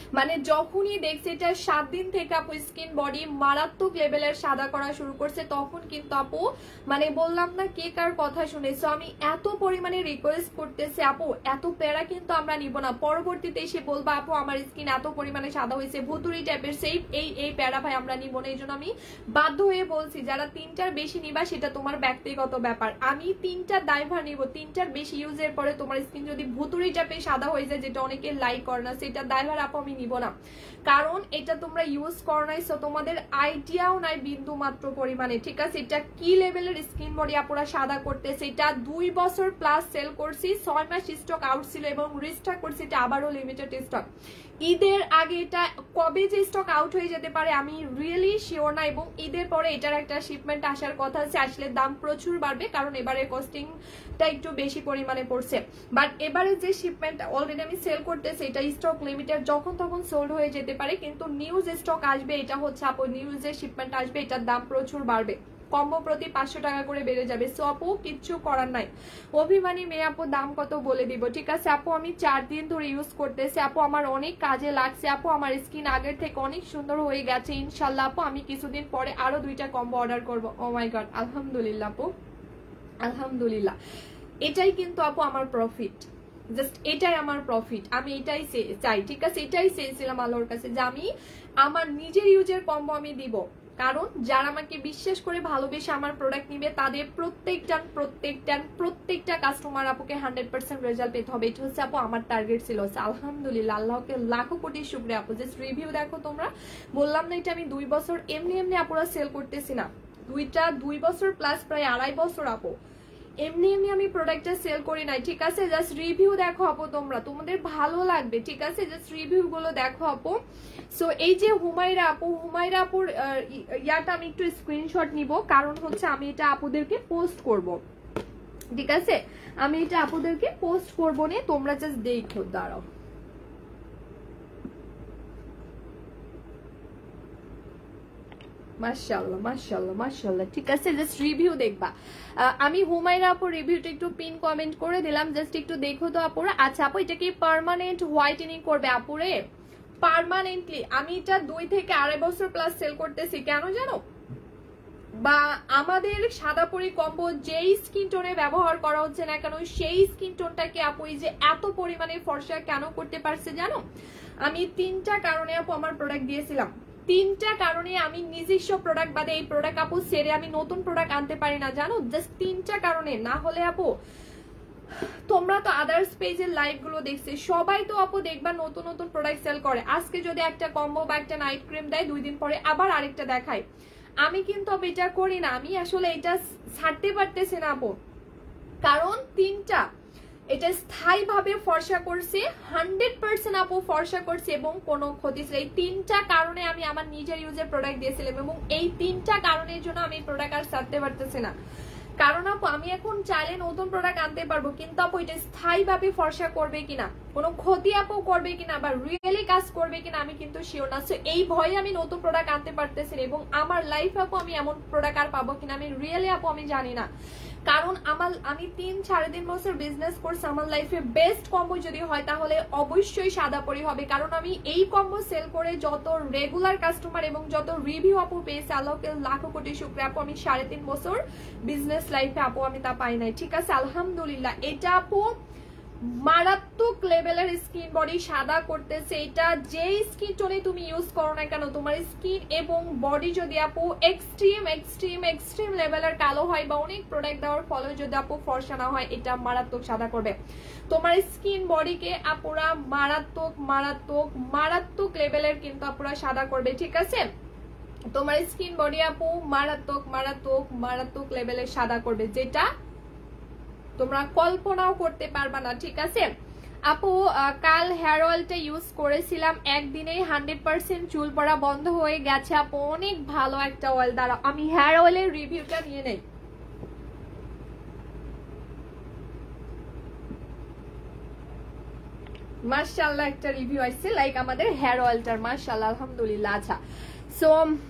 মানে যখনই দেখছে এটা 7 দিন থেকে আপু স্কিন বডি মারাত্মক লেভেলের সাদা করা শুরু করছে, তখন কিন্তু আপু মানে বললাম না কে কার কথা শুনেছো, আমি এত পরিমাণে রিকোয়েস্ট করতেছি আপু এত প্যারা কিন্তু আমরা নিব না, পরবর্তীতে এসে বলবা আপু আমার স্কিন এত পরিমাণে সাদা হয়েছে ভুতুরি টাইপের, সেই এই প্যারা ভাই আমরা নিব না। এই জন্য আমি বাধ্য হয়ে বলছি যারা 3টার বেশি নিবা সেটা তোমার ব্যক্তিগত ব্যাপার, আমি 3টার দায়ভার নিব। 3টার বেশি ইউজের পরে তোমার স্কিন যদি ভুতুরি টাইপের সাদা হয়ে যায়, যেটা অনেকে লাইক করে না, সেটা দায়ভার আপু আমি নিব না। কারণ এটা তোমরা ইউজ করো নাই, সো তোমাদের আইডিয়াও নাই বিন্দু মাত্র পরিমাণে, ঠিক আছে? এটা কি লেভেলের স্কিন বডি আপুরা সাদা করতেছে, এটা 2 বছর প্লাস সেল করছি, 6 মাস স্টক আউট ছিল এবং রিস্টক করছি, এটা আবারও লিমিটেড স্টক। ঈদের আগে এটা কবে যে স্টক আউট হয়ে যেতে পারে আমি রিয়েলি শিওর না, এবং ঈদের পরে এটার একটা শিপমেন্ট আসার কথা আছে, আসলে দাম প্রচুর বাড়বে কারণ এবারে কস্টিংটা একটু বেশি পরিমাণে পড়ছে। বাট এবারে যে শিপমেন্ট অলরেডি আমি সেল করতেছি এটা স্টক লিমিটেড, যখন তখন সোল্ড হয়ে যেতে পারে, কিন্তু নিউজ স্টক আসবে, এটা হচ্ছে আপু নিউজের শিপমেন্ট আসবে, এটার দাম প্রচুর বাড়বে, কম্বো প্রতি 500 টাকা করে বেড়ে যাবে। সো আপু কিচ্ছু করার নাই, অভিমানী মেয়ে আপু দাম কত বলে দিব, ঠিক আছে? আপু আমি 4 দিন ধরে ইউজ করতেছি, আপু আমার অনেক কাজে লাগছে, আপু আমার স্কিন আগের থেকে অনেক সুন্দর হয়ে গেছে ইনশাল্লাহ। আপু আমি কিছুদিন পরে আরো 2টা কম্বো অর্ডার করবো। ও মাই গড, আলহামদুলিল্লাহ আপু, আলহামদুলিল্লাহ। এটাই কিন্তু আপু আমার প্রফিট, জাস্ট এটাই আমার প্রফিট, আমি এটাই চাই, ঠিক আছে? এটাই চেয়েছিলাম আল্লাহর কাছে যে আমি আমার নিজের ইউজের কম্বো আমি দিব, কারণ যারা আমাকে বিশ্বাস করে ভালোবেসে আমার প্রোডাক্ট নিবে তাদের প্রত্যেকটা কাস্টমার আপুকে 100% রেজাল্ট পেতে হবে, এটা হচ্ছে আপু আমার টার্গেট ছিল। আলহামদুলিল্লাহ, আল্লাহকে লাখো কোটি শুকরিয়া আপু। জাস্ট রিভিউ দেখো তোমরা, বললাম না এটা আমি 2 বছর এমনি আপুরা সেল করতেছি না, 2 বছর প্লাস প্রায় 2.5 বছর আপু এমনি আমি প্রোডাক্টটা সেল করি নাই, ঠিক আছে? জাস্ট রিভিউ দেখো আপু তোমরা, তোমাদের ভালো লাগবে, ঠিক আছে? জাস্ট রিভিউ গুলো দেখো আপু। সো এই যে হুমায়রা আপুর ইয়াটা আমি একটু স্ক্রিনশট নিব, কারণ হচ্ছে আমি এটা আপুদেরকে পোস্ট করব, ঠিক আছে? আমি এটা আপুদেরকে পোস্ট করবো না, তোমরা জাস্ট দেখো, দাঁড়াও। মাশাআল্লাহ মাশাআল্লাহ মাশাআল্লাহ, ঠিক আছে? জাস্ট রিভিউ দেখবা। আমি হুমায়রা আপুর রিভিউটা একটু পিন কমেন্ট করে দিলাম, জাস্ট একটু দেখো তো আপুরা। আচ্ছা আপু এটা কি পার্মানেন্ট হোয়াইটেনিং করবে আপুরে? পার্মানেন্টলি আমি এটা 2 থেকে 2.5 বছর প্লাস সেল করতেছি, কেন জানো? বা আমাদের সাদাপুরি কম্বো যেই স্কিন টোনে ব্যবহার করা হচ্ছে না কেন, সেই স্কিন টোনটাকে আপু এই যে এত পরিমাণে ফর্সা কেন করতে পারছে জানো? আমি 3টা কারণে আপু আমার প্রোডাক্ট দিয়েছিলাম, 3টা কারণে আমি নিজস্ব প্রোডাক্ট বাদে এই প্রোডাক্ট আপু সেরে আমি নতুন প্রোডাক্ট আনতে পারি না, জানো? জাস্ট 3টা কারণে, না হলে আপু তোমরা তো আদার্স পেজের লাইভ গুলো দেখছে, সবাই তো আপু দেখবা নতুন নতুন প্রোডাক্ট সেল করে, আজকে যদি একটা কম্বো বা একটা নাইট ক্রিম দেয় 2 দিন পরে আবার আরেকটা দেখায়। আমি কিন্তু এটা করি না, আমি আসলে এটা ছাড়তে পারতেছি না আপু, কারণ 3টা এটা স্থায়ীভাবে ফর্সা করছে, 100% আপু ফর্সা করছে এবং কোনো ক্ষতি ছিল। এই 3টা কারণে আমি আমার নিজের ইউজের প্রোডাক্ট দিয়েছিলাম এবং এই 3টা কারণের জন্য আমি প্রোডাক্ট আর ছাড়তে পারতেছি না। কারণ আপু আমি এখন চাইলে নতুন প্রোডাক্ট আনতে পারবো, কিন্তু আপু এটা স্থায়ীভাবে ফর্সা করবে কিনা, কোনো ক্ষতি আপু করবে কিনা বা রিয়েলি কাজ করবে কিনা আমি কিন্তু শিওর না। সো এই ভয়ে আমি নতুন প্রোডাক্ট আনতে পারতেছি না, এবং আমার লাইফ আপু আমি এমন প্রোডাক্ট আর পাবো কিনা আমি রিয়েলি আপু আমি জানি না। কারণ আমি 3-3.5 বছর বিজনেস করছি, আমার লাইফে বেস্ট কম্বো যদি হয় তাহলে অবশ্যই সাদাপরি হবে, কারণ আমি এই কম্বো সেল করে যত রেগুলার কাস্টমার এবং যত রিভিউ আপু পেয়েছে আল্লাহকে লাখো কোটি শুকরিয়া আপু, আমি 3.5 বছর বিজনেস লাইফে আপু আমি তা পাই নাই, ঠিক আছে? আলহামদুলিল্লাহ। এটা আপু মারাত্মক লেভেলের স্কিন বডি সাদা করতেছে, এটা যে স্কিন টোনে তুমি ইউজ করো না কেন তোমার স্কিন এবং বডি যদি আপু এক্সট্রিম লেভেলের কালো হয় বা অনেক প্রোডাক্ট দেওয়ার ফলে যদি আপু ফর্সা না হয়, এটা মারাত্মক সাদা করবে তোমার স্কিন বডিকে, আপুরা মারাত্মক লেভেলের কিন্তু আপুরা সাদা করবে, ঠিক আছে? তোমার স্কিন বডি আপু মারাত্মক লেভেলের সাদা করবে, যেটা তোমরা কল্পনাও করতে পারবা না, ঠিক আছে? আপু কাল হেয়ার অয়েলটা ইউজ করেছিলাম, একদিনেই 100% চুল পড়া বন্ধ হয়ে গেছে আপু, অনেক ভালো একটা অয়েল। দ্বারা আমি হেয়ার অয়েলের রিভিউটা নিয়ে নেই। মাশাআল্লাহ একটা রিভিউ আসছে লাইক আমাদের হেয়ার অয়েলটার, মাশাআল্লাহ আলহামদুলিল্লাহ। আচ্ছা সো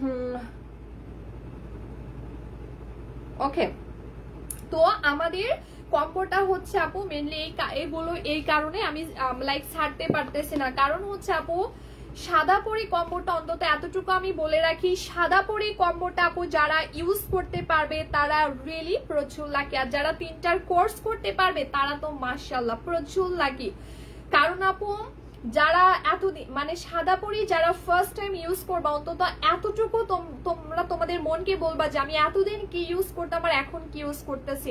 ওকে, তো আমাদের কম্বোটা হচ্ছে আপু মেনলি এগুলো এই কারণে আমি লাইক ছাড়তে পারতেছি না, কারণ হচ্ছে আপু সাদা পরি কম্বোটা অন্তত এতটুকু আমি বলে রাখি, সাদা পরি কম্বোটা আপু যারা ইউজ করতে পারবে তারা রিয়েলি প্রচুর লাকি, আর যারা 3টার কোর্স করতে পারবে তারা তো মাশাআল্লাহ প্রচুর লাকি। কারণ আপু যারা এতদিন মানে সাদা পরি যারা ফার্স্ট টাইম ইউজ করবা অন্তত এতটুকু তোমরা তোমাদের মনকে বলবা যে আমি এতদিন কি ইউজ করতাম আর এখন কি ইউজ করতেছি।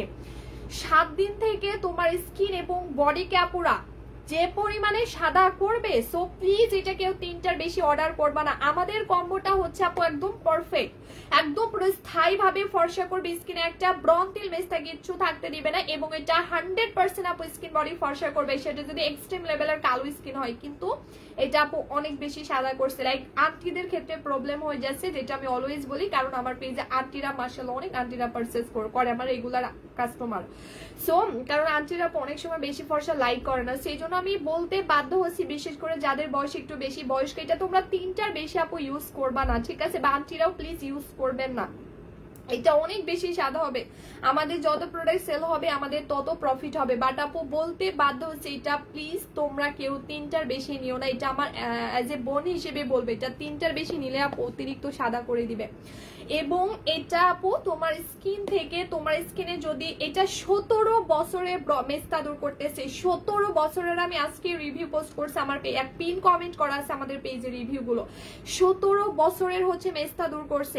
7 দিন থেকে তোমার স্কিন এবং বডি ক্যাপুরা যে পরিমাণে সাদা করবে, সো প্লিজ এটা কেউ 3টার বেশি অর্ডার করবা না। আমাদের কম্বোটা হচ্ছে আপু একদম পারফেক্ট, একদম পুরো স্থায়ী ভাবে ফর্সা করবে স্কিনে, একটা ব্রন তিল মেস্তা কিচ্ছু থাকতে দিবে না, এবং এটা 100% আপু স্কিন বডি ফর্সা করবে, সেটা যদি এক্সট্রিম লেভেলের কালো স্কিন হয়। কিন্তু এটা আপু অনেক বেশি সাদা করছে, লাইক আন্টিদের ক্ষেত্রে প্রবলেম হয়ে যাচ্ছে, যেটা আমি অলওয়েজ বলি, কারণ আমার পেজে আন্টিরা মাশাআল্লাহ অনেক আন্টিরা পারচেজ করে আমার রেগুলার কাস্টমার। সো কারণ আন্টিরা অনেক সময় বেশি ফর্সা লাইক করে না, সেই জন্য আমি বলতে বাধ্য হচ্ছি, বিশেষ করে যাদের বয়স একটু বেশি বয়স্ক, এটা তোমরা 3টার বেশি আপু ইউজ করবা না, ঠিক আছে? বা আন্টিরাও প্লিজ ইউজ করবেন না, এটা অনেক বেশি সাদা হবে। আমাদের যত প্রোডাক্ট সেল হবে আমাদের তত প্রফিট হবে, বাট আপু বলতে বাধ্য হচ্ছে এটা প্লিজ তোমরা কেউ 3টার বেশি নিও না, এটা আমার অ্যাজ এ বোন হিসেবে বলবে, এটা 3টার বেশি নিলে আপু অতিরিক্ত সাদা করে দিবে। এবং এটা আপু তোমার স্কিন থেকে, তোমার স্কিনে যদি এটা 17 বছরে মেস্তা দূর করতেছে, 17 বছরের আমি আজকে রিভিউ পোস্ট করছি, আমার এক পিন কমেন্ট করা আছে আমাদের পেজে রিভিউ গুলো, 17 বছরের হচ্ছে মেস্তা দূর করছে,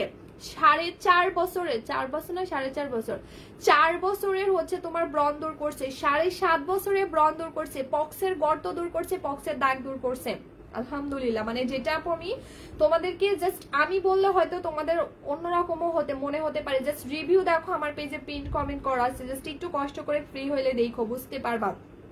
4.5 বছরের, 4 বছর না 4.5 বছর, 4 বছরের হচ্ছে তোমার ব্রণ দূর করছে, 7.5 বছরে ব্রণ দূর করছে, পক্সের গর্ত দূর করছে, পক্সের দাগ দূর করছে, আলহামদুলিল্লাহ। মানে যেটা আপু আমি তোমাদেরকে জাস্ট আমি বললে হয়তো তোমাদের অন্যরকমও মনে হতে পারে, জাস্ট রিভিউ দেখো, আমার পেজে প্রিন্ট কমেন্ট করা আছে, জাস্ট একটু কষ্ট করে ফ্রি হইলে দেখো, বুঝতে পারবা।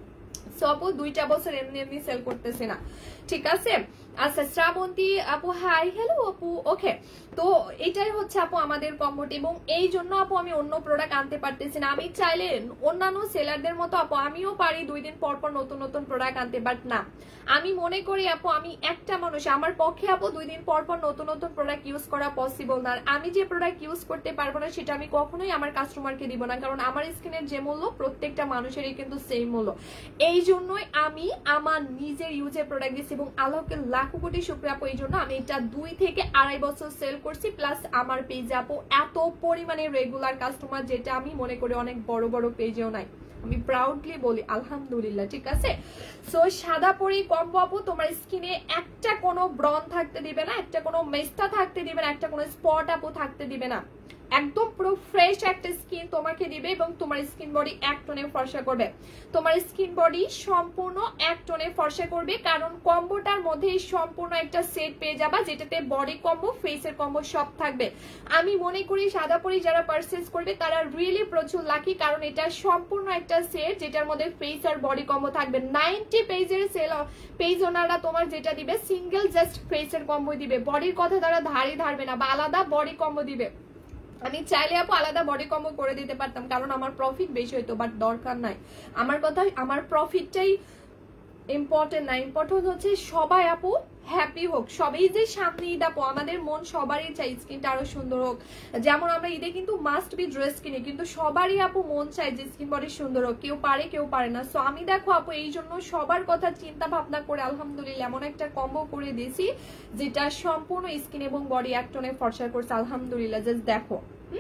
সো আপু 2টা বছর এমনি এমনি সেল করতেছে না, ঠিক আছে? আচ্ছা শ্রাবন্তী আপু হাই, হ্যালো আপু, ওকে। তো এটাই হচ্ছে আপু আমাদের কম্বোটি, এবং এই জন্য আপু আমি অন্য প্রোডাক্ট আনতে পারতেছি না। আমি চাইলে অন্যান্য সেলারদের মতো আপু আমিও পারি 2 দিন পর পর নতুন নতুন প্রোডাক্ট আনতে, বাট না, আমি মনে করি আপু আমি একটা মানুষ, আমার পক্ষে আপু 2 দিন পর পর নতুন নতুন প্রোডাক্ট ইউজ করা পসিবল না। আর আমি যে প্রোডাক্ট ইউজ করতে পারবো না সেটা আমি কখনোই আমার কাস্টমারকে দিব না, কারণ আমার স্কিনের যে মূল্য প্রত্যেকটা মানুষেরই কিন্তু সেম মূল্য। এই জন্যই আমি আমার নিজের ইউজের প্রোডাক্ট দিচ্ছি, এবং আল্লাহকে লাখো কোটি শুকরিয়া আপু, এই জন্য আমি এটা 2 থেকে 2.5 বছর সেল করছি, প্লাস আমার পেজে আপু এত পরিমাণে রেগুলার কাস্টমার, যেটা আমি মনে করি অনেক বড় বড় পেজেও নাই, আমি প্রাউডলি বলি আলহামদুলিল্লাহ, ঠিক আছে? সো সাদা পরি কম্বো আপু তোমার স্কিনে একটা কোনো ব্রণ থাকতে দিবে না, একটা কোনো মেস্তা থাকতে দিবে না, একটা কোনো স্পট আপু থাকতে দিবে না, একদম পুরো ফ্রেশ একটা স্কিন তোমাকে দিবে, এবং তোমার স্কিন বডি এক টোনে ফর্সা করবে, তোমার স্কিন বডি সম্পূর্ণ এক টোনে ফর্সা করবে, কারণ কম্বোটার মধ্যে সম্পূর্ণ একটা সেট পেয়ে যাবা, যেটাতে বডি কম্বো ফেসের কম্বো সব থাকবে। আমি মনে করি সাদা পরি যারা পারচেজ করবে তারা রিয়েলি প্রচুর লাকি, কারণ এটা সম্পূর্ণ একটা সেট যেটার মধ্যে ফেস আর বডি কম্বো থাকবে। 90 পেজের সেল পেজ ওনারা তোমার যেটা দিবে সিঙ্গেল জাস্ট ফেসের কম্বো দিবে, বডির কথা তারা ধারবে না, বা আলাদা বডি কম্বো দিবে। আমি চাইলে আপু আলাদা বডি কম্বো করে দিতে পারতাম, কারণ আমার প্রফিট বেশি হইতো, বাট দরকার নাই। আমার কথা, আমার প্রফিটটাই ইম্পর্টেন্ট না, ইম্পর্টেন্ট হচ্ছে সবাই আপু হ্যাপি হোক, সবাই যে সামনে ঈদ আপু আমাদের মন সবারই চাই স্কিনটা আরো সুন্দর হোক, যেমন আমরা ঈদে কিন্তু মাস্ট বি ড্রেস কিনি, কিন্তু সবারই আপু মন চাই যে স্কিন বডি সুন্দর হোক, কেউ পারে কেউ পারে না। সো আমি দেখো আপু এই জন্য সবার কথা চিন্তা ভাবনা করে আলহামদুলিল্লাহ এমন একটা কম্বো করে দিয়েছি যেটা সম্পূর্ণ স্কিন এবং বডি এক টোনে ফর্সা করছে আলহামদুলিল্লাহ, জাস্ট দেখো।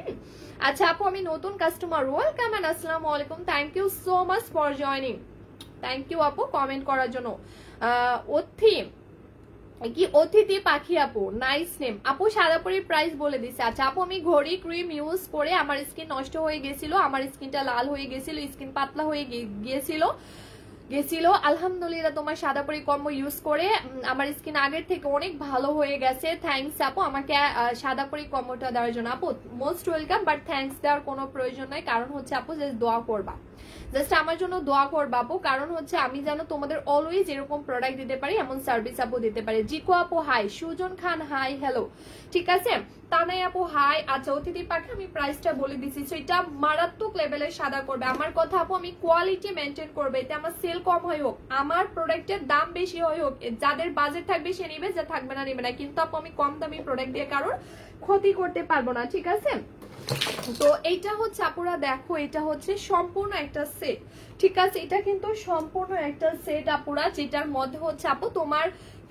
আচ্ছা আপু আমি নতুন কাস্টমার, ওয়েলকাম এন্ড আসসালামু আলাইকুম, thank you so much for joining, thank you আপু কমেন্ট করার জন্য। অতিথি পাখি আপু, নাইস নেম আপু। সাদা পরির প্রাইস বলে দিচ্ছে। আচ্ছা আপু আমি ঘড়ি ক্রিম ইউজ করে আমার স্কিন নষ্ট হয়ে গেছিল, আমার স্কিনটা লাল হয়ে গেছিল, স্কিন পাতলা হয়ে গেছিল আলহামদুলিল্লাহ তোমার সাদা পরি কম্বো ইউজ করে আমার স্কিন আগের থেকে অনেক ভালো হয়ে গেছে। থ্যাঙ্কস আপু আমাকে সাদা পরি কম্বোটা দেওয়ার জন্য। আপু মোস্ট ওয়েলকাম, বাট থ্যাঙ্কস দেওয়ার কোনো প্রয়োজন নাই, কারণ হচ্ছে আপু জাস্ট দোয়া করবা, জাস্ট আমার জন্য দোয়া করবা আপু, কারণ হচ্ছে আমি যেন তোমাদের অলওয়েজ এরকম প্রোডাক্ট দিতে পারি, এমন সার্ভিস আপু দিতে পারি। জিকো আপু hi, Sujan Khan hi, hello, ঠিক আছে, তানাই আপু হাই। আচ্ছা অতিথি পাখি আমি প্রাইসটা বলে দিচ্ছি, সেটা মারাত্মক লেভেলের সাদা করবে। আমার কথা আপু আমি কোয়ালিটি মেনটেন করবে, এতে আমার সেল কম হয় হোক, আমার প্রোডাক্টের দাম বেশি হয় হোক, যাদের বাজেট থাকবে সে নিবে, যা থাকবে না নিবে না, কিন্তু আপু আমি কম দামি প্রোডাক্ট দিয়ে কারোর ক্ষতি করতে পারবো না, ঠিক আছে? তো এইটা হচ্ছে আপুরা দেখো, এটা হচ্ছে সম্পূর্ণ একটা সেট, ঠিক আছে, এটা কিন্তু সম্পূর্ণ একটা সেট আপুরা, যেটার মধ্যে হচ্ছে আপু তোমার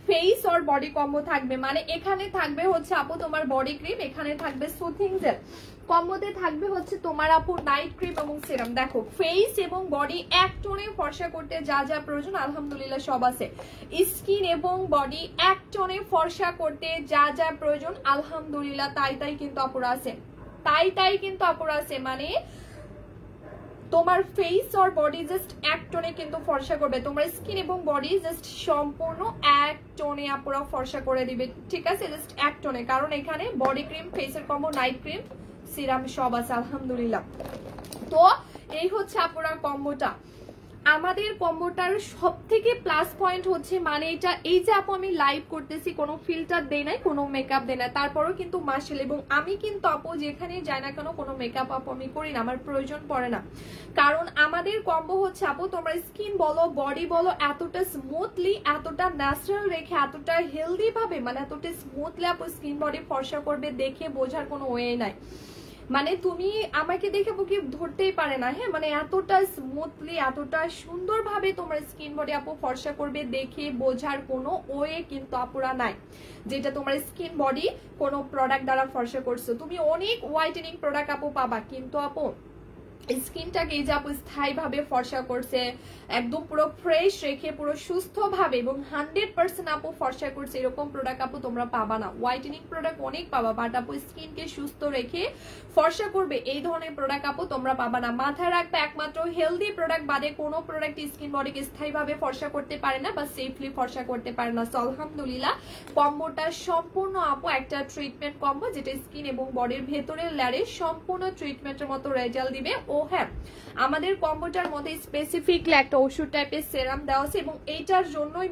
ফেস আর বডি কম্বো থাকবে, মানে এখানে থাকবে হচ্ছে আপু তোমার বডি ক্রিম, এখানে থাকবে সুথিং জেল, কম্বোতে থাকবে হচ্ছে তোমার আপু নাইট ক্রিম এবং সিরাম। দেখো ফেস এবং বডি এক টোনে ফর্সা করতে যা যা প্রয়োজন আলহামদুলিল্লাহ সব আছে। স্কিন এবং বডি এক টোনে ফর্সা করতে যা যা প্রয়োজন আলহামদুলিল্লাহ তাই কিন্তু আপুরা আছে, তাই কিন্তু আপুরা আছে। মানে তোমার ফেস আর বডি জাস্ট এক টোনে কিন্তু ফর্সা করবে, তোমার স্কিন এবং বডি জাস্ট সম্পূর্ণ এক টোনে আপুরা ফর্সা করে দিবে, ঠিক আছে, জাস্ট এক টোনে। কারণ এখানে বডি ক্রিম, ফেসের কম্বো, নাইট ক্রিম, সিরাম সব আছে আলহামদুলিল্লাহ। তো এই হচ্ছে আপুরা কম্বোটা। আমাদের কম্বোটার সব থেকে প্লাস পয়েন্ট হচ্ছে মানে এটা, এই যে আপু আমি লাইভ করতেছি, কোনো ফিল্টার দেই নাই, কোনো মেকআপ দেই না, তারপরেও কিন্তু মার্শাল, এবং আমি কিন্তু আপু যেখানে যাই না কেন কোনো মেকআপ আপু আমি করি না, আমার প্রয়োজন পড়ে না। কারণ আমাদের কম্বো হচ্ছে আপু তোমার স্কিন বলো বডি বলো এতটা স্মুথলি, এতটা ন্যাচারাল রেখে, এতটা হেলদি ভাবে, মানে এতটা স্মুথলি আপু স্কিন বডি ফর্সা করবে, দেখে বোঝার কোনো ওয়ে নাই। মানে তুমি আমাকে দেখে বুকে ধরতেই পারে না, হ্যাঁ, মানে এতটা স্মুথলি এতটা সুন্দরভাবে তোমার স্কিন বডি আপু ফর্সা করবে, দেখে বোঝার কোনো ওয়ে কিন্তু আপুরা নাই যেটা তোমার স্কিন বডি কোনো প্রোডাক্ট দ্বারা ফর্সা করছো। তুমি অনেক হোয়াইটেনিং প্রোডাক্ট আপু পাবা, কিন্তু আপু স্কিনটাকে এই যে আপু স্থায়ীভাবে ফর্সা করছে, একদম পুরো ফ্রেশ রেখে পুরো সুস্থভাবে এবং 100% আপু ফর্সা করছে, এরকম প্রোডাক্ট আপু তোমরা পাবা না। হোয়াইটেনিং প্রোডাক্ট অনেক পাবা, বাট আপু স্কিনকে সুস্থ রেখে ফর্সা করবে এই ধরনের প্রোডাক্ট আপু তোমরা পাবা না। মাথায় রাখবে একমাত্র হেলদি প্রোডাক্ট বাদে কোনো প্রোডাক্ট স্কিন বডিকে স্থায়ীভাবে ফর্সা করতে পারে না বা সেফলি ফর্সা করতে পারে না। সো আলহামদুলিল্লাহ কম্বোটা সম্পূর্ণ আপু একটা ট্রিটমেন্ট কম্বো, যেটা স্কিন এবং বডির ভেতরের লেয়ারে সম্পূর্ণ ট্রিটমেন্টের মতো রেজাল্ট দিবে। ও হ্যাঁ, আমাদের কম্বোটার মধ্যে স্পেসিফিকলি একটা ওষুধ টাইপের সেরাম দেওয়া আছে, এবং এইটার জন্যই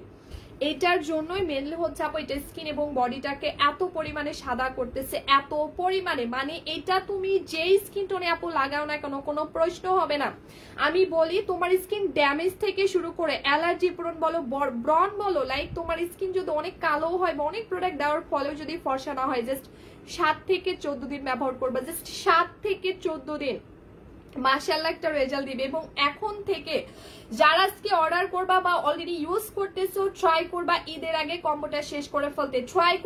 মেনলি হচ্ছে আপু এটা স্কিন এবং বডিটাকে এত পরিমাণে সাদা করতেছে, এত পরিমাণে, মানে এটা তুমি যেই স্কিন টোনে আপু লাগাও না কেন কোনো প্রশ্ন হবে না। আমি বলি তোমার স্কিন ড্যামেজ থেকে শুরু করে অ্যালার্জি প্রোন বলো, ব্রন বলো, লাইক তোমার স্কিন যদি অনেক কালো হয় বা অনেক প্রোডাক্ট দেওয়ার ফলেও যদি ফর্সা না হয়, জাস্ট 7 থেকে 14 দিন ব্যবহার করবা, জাস্ট 7 থেকে 14 দিন মাশাআল্লাহ একটা রেজাল্ট দিবে। এবং এখন থেকে যারা আজকে অর্ডার করবা বা অলরেডি ইউজ করতেছো, ট্রাই করবা ঈদের আগে কম্বোটা শেষ করে ফেলতে,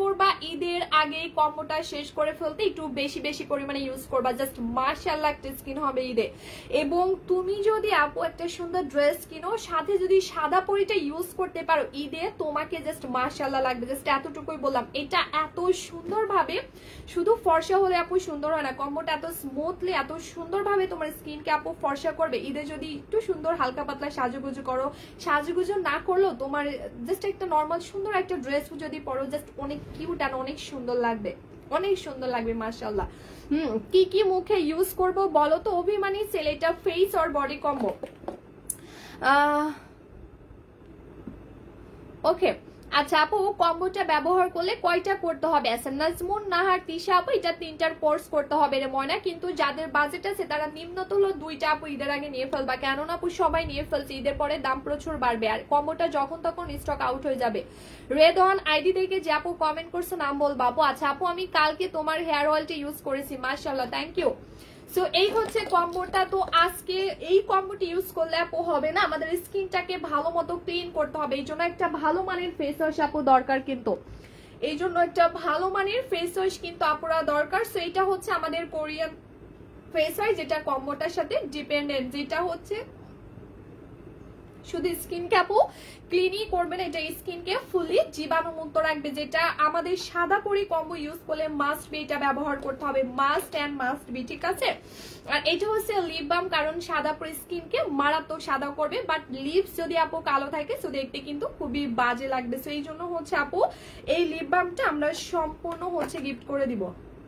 একটু বেশি বেশি পরিমাণে ইউজ করবা, জাস্ট মাশাআল্লাহ একটা স্কিন হবে ঈদে। এবং তুমি যদি আপু একটা সুন্দর ড্রেস কিনো, সাথে যদি সাদা পরিটা ইউজ করতে পারো ঈদে, তোমাকে জাস্ট মাশাআল্লাহ লাগবে। জাস্ট এতটুকুই বললাম, এটা এত সুন্দরভাবে, শুধু ফর্সা হলে আপু সুন্দর হয় না, কম্বোটা এত স্মুথলি এত সুন্দরভাবে তোমার স্কিনকে আপু ফর্সা করবে। ঈদে যদি একটু সুন্দর হালকা পাতলা সাজুগুজু করো, সাজুগুজু না করলেও তোমার জাস্ট একটা নর্মাল সুন্দর একটা ড্রেস যদি পরো, জাস্ট অনেক কিউট আর অনেক সুন্দর লাগবে, অনেক সুন্দর লাগবে মাশাআল্লাহ। কি মুখে ইউজ করব বলো তো অভিমানী সেল, এটা ফেস আর বডি কম্বো। ওকে আচ্ছা আপু, কম্বোটা ব্যবহার করলে কয়টা করতে হবে? নাজমুন নাহার তিশা আপু, এটা 3টার কোর্স করতে হবে রে ময়না, কিন্তু যাদের বাজেট আছে তারা নিম্নত হলো 2টা আপু ঈদের আগে নিয়ে ফেলবা, কেননা আপু সবাই নিয়ে ফেলছে, ঈদের পরে দাম প্রচুর বাড়বে আর কম্বোটা যখন তখন স্টক আউট হয়ে যাবে। রেদন আইডি থেকে যে আপু কমেন্ট করছে নাম বলবা আপু। আচ্ছা আপু, আমি কালকে তোমার হেয়ার অয়েলটা ইউজ করেছি, মাশাআল্লাহ, থ্যাংক ইউ। সো এই হচ্ছে কম্বোটা। তো আজকে এই কম্বোটি ইউজ করলে আপু হবে না, আমাদের স্কিনটাকে ভালো মতো ক্লিন করতে হবে, এই জন্য একটা ভালো মানের ফেস ওয়াশ আপু দরকার, কিন্তু এই জন্য একটা ভালো মানের ফেস ওয়াশ কিন্তু আপুরা দরকার। সো এটা হচ্ছে আমাদের কোরিয়ান ফেস ওয়াশ, যেটা কম্বোটার সাথে ডিপেন্ডেন্ট, যেটা হচ্ছে শুধু স্কিনকে আপু ক্লিনই করবে না, এটা স্কিনকে ফুলি জীবাণুমুক্ত রাখবে, যেটা আমাদের সাদা পরি কম্বো ইউজ করলে মাস্ট বি এটা ব্যবহার করতে হবে, মাস্ট এন্ড মাস্ট বি, ঠিক আছে। আর এটা হচ্ছে লিপ বাম, কারণ সাদা পরি স্কিনকে মারাত্মক সাদা করবে, বাট লিপস যদি আপু কালো থাকে তো দেখতে কিন্তু খুবই বাজে লাগবে। সো এই জন্য হচ্ছে আপু এই লিপ বামটা আমরা সম্পূর্ণ হচ্ছে গিফট করে দিব,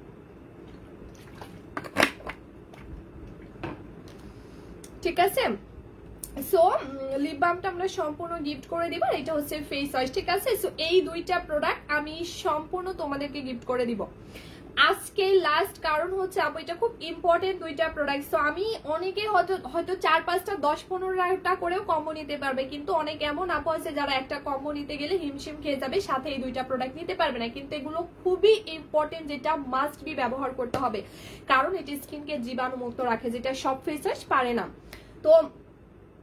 ঠিক আছে। সো লিপ বামটা আমরা সম্পূর্ণ গিফট করে দিব, এটা হচ্ছে ফেস ওয়াশ, ঠিক আছে। সো এই 2টা প্রোডাক্ট আমি সম্পূর্ণ তোমাদেরকে গিফট করে দিব আজকে লাস্ট, কারণ হচ্ছে আপু এটা খুব ইম্পর্টেন্ট 2টা প্রোডাক্ট। সো আমি অনেকে হয়তো 4-5টা 10-15টা করেও কম্বো নিতে পারবে, কিন্তু অনেক এমন আপু আছে যারা একটা কম্বো নিতে গেলে হিমশিম খেয়ে যাবে, সাথে এই 2টা প্রোডাক্ট নিতে পারবে না, কিন্তু এগুলো খুবই ইম্পর্টেন্ট, যেটা মাস্ট বি ব্যবহার করতে হবে, কারণ এটি স্কিনকে জীবাণুমুক্ত রাখে, যেটা সব ফেস ওয়াশ পারে না। তো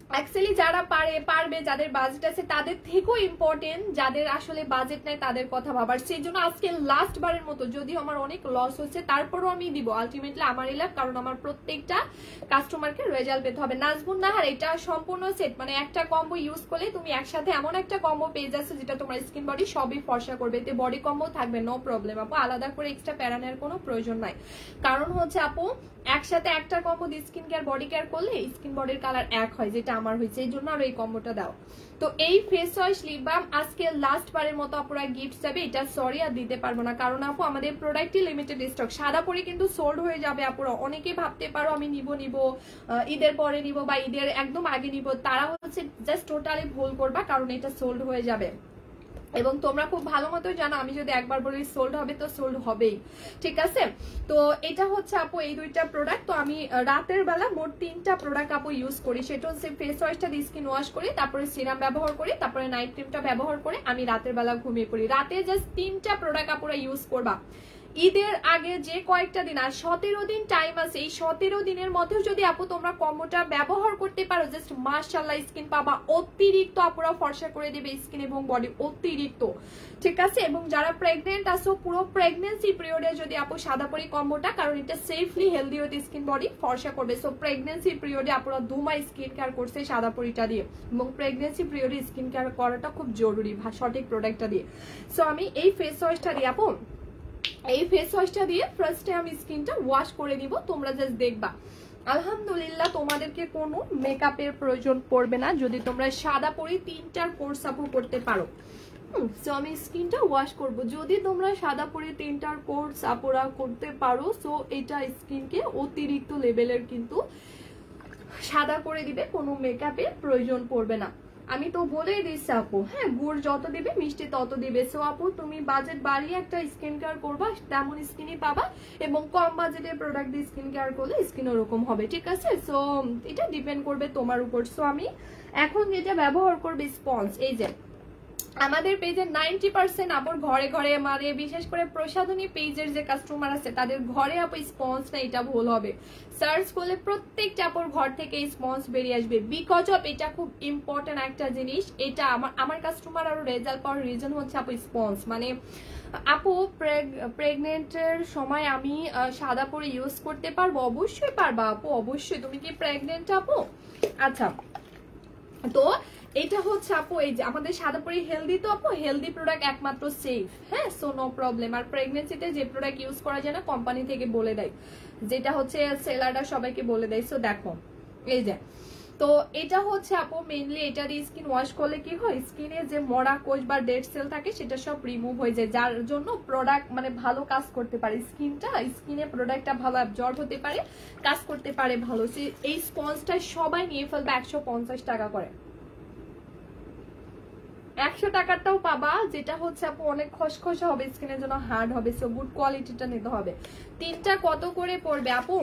অ্যাকচুয়ালি যারা পারবে, যাদের বাজেট আছে তাদের থেকেও ইম্পর্টেন্ট যাদের আসলে বাজেট নাই তাদের কথা ভাবার। সেই জন্য আজকে লাস্ট বারের মতো, যদিও আমার অনেক লস হচ্ছে তারপরও আমি দিব, আলটিমেটলি আমারই লাভ, কারণ আমার প্রত্যেকটা কাস্টমারকে রেজাল্ট পেতে হবে। নাজবুন নাহার, এটা সম্পূর্ণ সেট, মানে একটা কম্বো ইউজ করলে তুমি একসাথে এমন একটা কম্বো পেয়ে যাচ্ছ যেটা তোমার স্কিন বডি সবই ফর্সা করবে। এতে বডি কম্বো থাকবে, নো প্রবলেম আপু, আলাদা করে এক্সট্রা প্যারা নেওয়ার কোনো প্রয়োজন নাই। কারণ হচ্ছে আপু একসাথে একটা কম্বো দিয়ে স্কিন কেয়ার বডি কেয়ার করলে স্কিন বডির কালার এক হয়, যেটা আমার হয়েছে, এই জন্য আর এই কম্বোটা দাও। তো এই ফেস ওয়াশ লিপ বাম আজকে লাস্ট বারের মতো আপুরা গিফট যাবে, এটা সরি আর দিতে পারবো না, কারণ আপু আমাদের প্রোডাক্টই লিমিটেড স্টক। সাদা পরে কিন্তু সোল্ড হয়ে যাবে আপুরা। অনেকেই ভাবতে পারো আমি নিব ঈদের পরে নিব বা ঈদের একদম আগে নিব, তারা হচ্ছে জাস্ট টোটালি ভুল করবা, কারণ এটা সোল্ড হয়ে যাবে। এবং তোমরা খুব ভালো মতো জানো আমি যদি একবার বলি সোল্ড হবে তো সোল্ড হবেই, ঠিক আছে। তো এটা হচ্ছে আপু এই দুইটা প্রোডাক্ট। তো আমি রাতের বেলা মোট 3টা প্রোডাক্ট আপু ইউজ করি, সেটা হচ্ছে ফেস ওয়াশটা দিয়ে স্কিন ওয়াশ করি, তারপরে সিরাম ব্যবহার করি, তারপরে নাইট ক্রিমটা ব্যবহার করে আমি রাতের বেলা ঘুমিয়ে পড়ি। রাতে জাস্ট 3টা প্রোডাক্ট আপুরা ইউজ করবা। ঈদের আগে যে কয়েকটা দিন আর 17 দিন টাইম আছে, এই 17 দিনের মধ্যেও যদি আপু তোমরা কম্বোটা ব্যবহার করতে পারো, জাস্ট মাশাআল্লাহ স্কিন পাবা অতিরিক্ত, আপুরা ফর্সা করে দিবে স্কিন এবং বডি অতিরিক্ত, ঠিক আছে। এবং যারা প্রেগনেন্ট আছো, পুরো প্রেগনেন্সি পিরিয়ডে যদি আপু সাদা পরি কম্বোটা, কারণ এটা safely healthy with skin body ফর্সা করবে। সো প্রেগনেন্সি পিরিয়ডে আপুরা 2 মাস স্কিন কেয়ার করছে সাদা পরিটা দিয়ে, এবং প্রেগনেন্সি পিরিয়ডে স্কিন কেয়ার করাটা খুব জরুরি সঠিক প্রোডাক্টটা দিয়ে। সো আমি এই ফেস ওয়াশটা দিয়ে আপু, এই ফেস ওয়াশটা দিয়ে ফার্স্টে আমি স্কিনটা ওয়াশ করে নিব, তোমরা জাস্ট দেখবা আলহামদুলিল্লাহ তোমাদেরকে কোনো মেকআপের প্রয়োজন পড়বে না যদি তোমরা সাদা পরি 3টার কোর্স আপু করতে পারো। সো আমি স্কিনটা ওয়াশ করব, যদি তোমরা সাদা পরি 3টার কোর্স আপুরা করতে পারো, সো এটা স্কিনকে অতিরিক্ত লেভেলের কিন্তু সাদা করে দিবে, কোনো মেকআপের প্রয়োজন পড়বে না। আমি তো বলেই দিচ্ছি আপু, হ্যাঁ গুড় যত দিবে মিষ্টি তত দিবে। সো আপু তুমি বাজেট বাড়িয়ে একটা স্কিন কেয়ার করবা, তেমন স্কিনই পাবা, এবং কম বাজেটের প্রোডাক্ট দিয়ে স্কিন কেয়ার করলে স্কিন ওরকম হবে, ঠিক আছে। সো এটা ডিপেন্ড করবে তোমার উপর। সো আমি এখন যেটা ব্যবহার করবে স্পঞ্জ, এই যে আমাদের পেজে 90% আপুর ঘরে ঘরে, মানে বিশেষ করে প্রসাধনী পেজের যে কাস্টমার আছে তাদের ঘরে আপু স্পঞ্জ না, এটা ভুল হবে। সার্চ করলে প্রত্যেকটা আপুর ঘর থেকে স্পঞ্জ বেরিয়ে আসবে, বিকজ অফ এটা খুব ইম্পর্টেন্ট একটা জিনিস। এটা আমার কাস্টমার আরো রেজাল্ট পাওয়ার রিজন হচ্ছে আপু স্পঞ্জ। মানে আপু প্রেগনেন্টের সময় আমি সাদা পরে ইউজ করতে পারবো? অবশ্যই পারবা আপু, অবশ্যই। তুমি কি প্রেগনেন্ট আপু? আচ্ছা, তো এটা হচ্ছে আপু এই যে আমাদের সাদা পরি হেলদি, তো আপু হেলদি প্রোডাক্ট একমাত্র সেফ, হ্যাঁ, সো নো প্রবলেম। আর প্রেগনেন্সিতে যে প্রোডাক্ট ইউজ করা যায় না কোম্পানি থেকে বলে দেয়, যেটা হচ্ছে সেলাররা সবাইকে বলে দেয়। সো দেখো এই যে, তো এটা হচ্ছে আপু মেইনলি এটা দিয়ে স্কিন ওয়াশ করলে কি হয়, স্কিনে যে মরা কোষ বা ডেড সেল থাকে সেটা সব রিমুভ হয়ে যায়, যার জন্য প্রোডাক্ট মানে ভালো কাজ করতে পারে, স্কিনে প্রোডাক্টটা ভালো অ্যাবজর্ব হতে পারে, কাজ করতে পারে ভালো। এই স্পঞ্জটা সবাই নিয়ে ফেলবে 150 টাকা করে, 100 টাকারটাও পাবা, যেটা হচ্ছে আপু অনেক খসখসে হবে, স্কিনের জন্য হার্ড হবে। সো গুড কোয়ালিটিটা নিতে হবে। 3টা কত করে পড়বে আপু?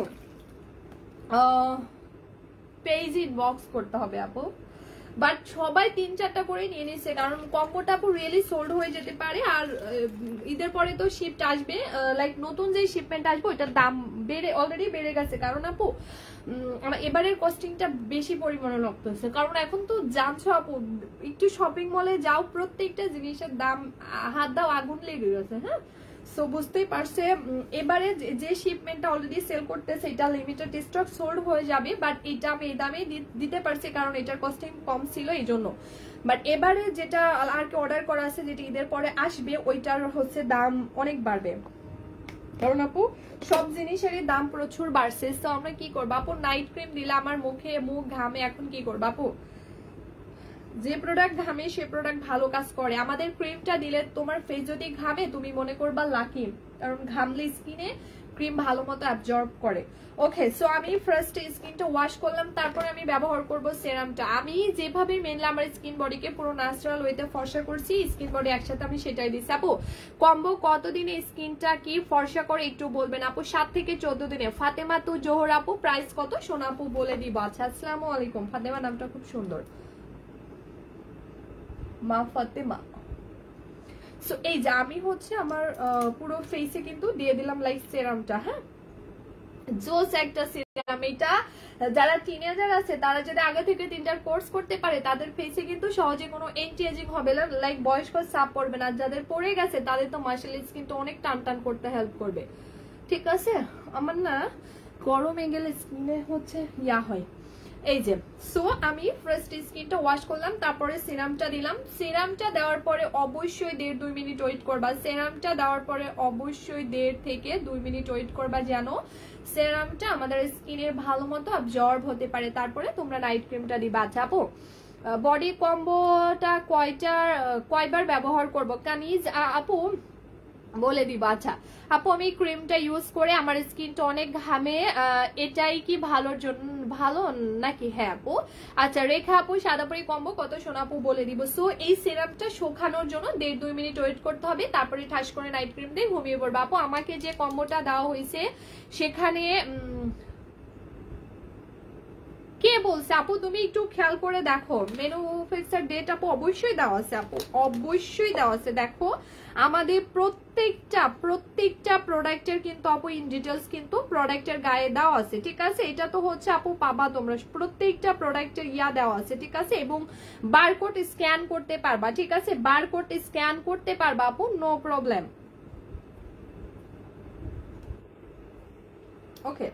পেজ ইনবক্স করতে হবে আপু, বাট সবাই 3-4টা করে নিয়ে নিচ্ছে, কারণ কম্বোটা আপু রিয়েলি সোল্ড হয়ে যেতে পারে। আর ঈদের পরে তো শিফট আসবে, লাইক নতুন যে শিপমেন্ট আসবে ওইটার দাম অলরেডি বেড়ে গেছে, কারণ আপু এবারের কস্টিংটা বেশি পরিমাণে লাগতেছে, কারণ এখন তো জানছো আপু একটু শপিং মলে যাও, প্রত্যেকটা জিনিসের দাম হাত দাও আগুন লেগে গেছে, হ্যাঁ। সো বুঝতেই পারছে এবারে যে শিপমেন্টটা অলরেডি সেল করতেছে এটা লিমিটেড স্টক সোল্ড হয়ে যাবে, বাট এটা আমি এই দামে দিতে পারছি কারণ এটার কস্টিং কম ছিল এই জন্য। বাট এবারে যেটা আর কি অর্ডার করা আছে, যেটা ঈদের পরে আসবে, ওইটার হচ্ছে দাম অনেক বাড়বে, কারণ আপু সব জিনিসেরই দাম প্রচুর বাড়ছে। তো আমরা কি করবো আপু, নাইট ক্রিম দিলে আমার মুখ ঘামে, এখন কি করবো আপু, যে প্রোডাক্ট ঘামে সে প্রোডাক্ট ভালো কাজ করে। আমাদের ক্রিমটা দিলে তোমার ফেস যদি ঘামে তুমি মনে করবা লাকি, কারণ ঘামলে স্কিনে ক্রিম ভালো মতো অ্যাবজর্ব করে। ওকে, সো আমি ফার্স্ট স্কিনটা ওয়াশ করলাম, তারপরে আমি ব্যবহার করব সেরামটা। আমি যেভাবে মেনলি আমার স্কিন বডিকে পুরো ন্যাচারাল ওয়েতে ফর্সা করছি, স্কিন বডি একসাথে আমি সেটাই দিচ্ছি। আপু কম্বো কতদিনে স্কিনটা কি ফর্সা করে একটু বলবেন আপু? 7 থেকে 14 দিনে। ফাতেমা তু জোহর আপু প্রাইস কত? সোনা আপু বলে দিব। আচ্ছা, আসসালামু আলাইকুম। ফাতেমা নামটা খুব সুন্দর, মা ফাতেমা। সো এই যে আমি হচ্ছে আমার পুরো ফেসে কিন্তু দিয়ে দিলাম লাইক সেরামটা, হ্যাঁ। জোস একটা সিরাম এটা। যারা টিনেজার আছে তারা যদি আগে থেকে 3টার কোর্স করতে পারে তাদের ফেসে কিন্তু সহজে কোনো এন্টি এজিং হবে না, লাইক বয়স্ক ছাপ পড়বে না। যাদের পড়ে গেছে তাদের তো মার্শাল আর্টস কিন্তু অনেক টান টান করতে হেল্প করবে, ঠিক আছে। আমার না গরমে গেলে স্কিনে হচ্ছে ইয়া হয়, এই যে। সো আমি ফার্স্ট স্কিনটা ওয়াশ করলাম, তারপরে সিরামটা দিলাম। সিরামটা দেওয়ার পরে অবশ্যই 1.5-2 মিনিট ওয়েট করবা। সিরামটা দেওয়ার পরে অবশ্যই 1.5 থেকে 2 মিনিট ওয়েট করবা, যেন সিরামটা আমাদের স্কিনের ভালো মতো অবজর্ব হতে পারে। তারপরে তোমরা নাইট ক্রিমটা দিবা। আচ্ছা আপু, বডি কম্বোটা কয়বার ব্যবহার করবো কানিজ আপু বলে দিবা। আচ্ছা আপু, আমি ক্রিমটা ইউজ করে আমার স্কিনটা অনেক ঘামে, এটাই কি ভালোর জন্য ভালো নাকি? হ্যাঁ আপু। আচ্ছা রেখা আপু, সাদাপুরি কম্বো কত সোনা আপু বলে দিব। সো এই সিরাপটা শুকানোর জন্য 1.5-2 মিনিট ওয়েট করতে হবে, তারপরে ঠাস করে নাইট ক্রিম দিয়ে ঘুমিয়ে পড়বা। আপু আমাকে যে কম্বোটা দেওয়া হয়েছে সেখানে কে বলছে? আপু তুমি একটু খেয়াল করে দেখো, ম্যানুফ্যাকচার ডেট আপু অবশ্যই দেওয়া আছে, আপু অবশ্যই দেওয়া আছে। দেখো আমাদের প্রত্যেকটা প্রোডাক্টের কিন্তু আপু ইন ডিটেলস কিন্তু প্রোডাক্টের গায়ে দেওয়া আছে, ঠিক আছে। এটা তো হচ্ছে আপু পাবা তোমরা, প্রত্যেকটা প্রোডাক্টের ইয়া দেওয়া আছে, ঠিক আছে। এবং বারকোড স্ক্যান করতে পারবা, ঠিক আছে। বারকোড স্ক্যান করতে পারবা আপু, নো প্রবলেম। ওকে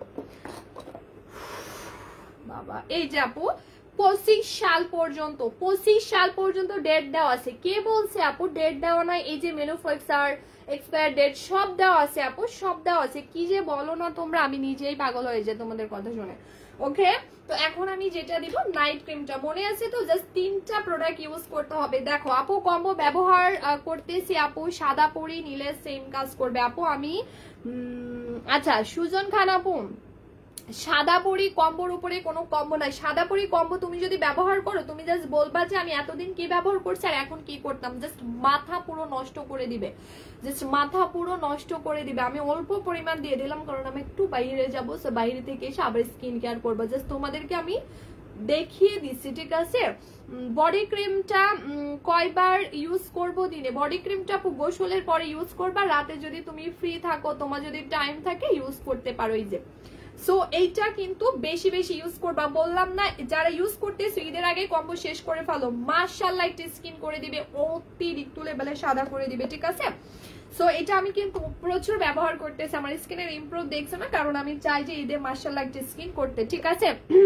বাবা, এই যে আপু 25 সাল পর্যন্ত ডেট দেওয়া আছে। কে বলছে আপু ডেট দেওয়া নাই? এই যে ম্যানুফ্যাকচার এক্সপায়ার ডেট সব দেওয়া আছে আপু, সব দেওয়া আছে। কি যে বলো না তোমরা, আমি নিজেই পাগল হয়ে যাই তোমাদের কথা শুনে। ওকে, তো এখন আমি যেটা দিব নাইট ক্রিমটা, মনে আছে তো? জাস্ট 3টা প্রোডাক্ট ইউজ করতে হবে। দেখো আপু কম্বো ব্যবহার করতেছি আপু, সাদা পরি নিলে সেম কাজ করবে আপু। আমি আচ্ছা সুজন খান আপু, সাদা পরি কম্বোর উপরে কোনো কম্বো নাই। সাদা পরি কম্বো তুমি যদি ব্যবহার করো, তুমি জাস্ট বলবা যে আমি এতদিন কি ব্যবহার করছি আর এখন কি করতাম, জাস্ট মাথা পুরো নষ্ট করে দিবে, জাস্ট মাথা পুরো নষ্ট করে দিবে। আমি অল্প পরিমাণ দিয়ে দিলাম কারণ আমি একটু বাইরে যাবো, বাইরে থেকে এসে আবার স্কিন কেয়ার করবো। জাস্ট তোমাদেরকে আমি দেখিয়ে দিচ্ছি, ঠিক আছে। বডি ক্রিমটা কয়বার ইউজ করব দিনে? বডি ক্রিমটা গোসলের পরে ইউজ করবা, রাতে যদি তুমি ফ্রি থাকো, তোমার যদি টাইম থাকে ইউজ করতে পারো। এই যে সো এইটা কিন্তু বেশি বেশি ইউজ করবা, বললাম না? যারা ইউজ করতেছো ঈদের আগে কম্বো শেষ করে ফেলো, মাশাআল্লাহ একটা স্কিন করে দিবে, অতিরিক্ত লেভেলে সাদা করে দিবে, ঠিক আছে। সো এটা আমি কিন্তু প্রচুর ব্যবহার করতেছি, আমার স্কিনের ইমপ্রুভ দেখছো না, কারণ আমি চাই যে ঈদে মাশাআল্লাহ একটা স্কিন করতে, ঠিক আছে।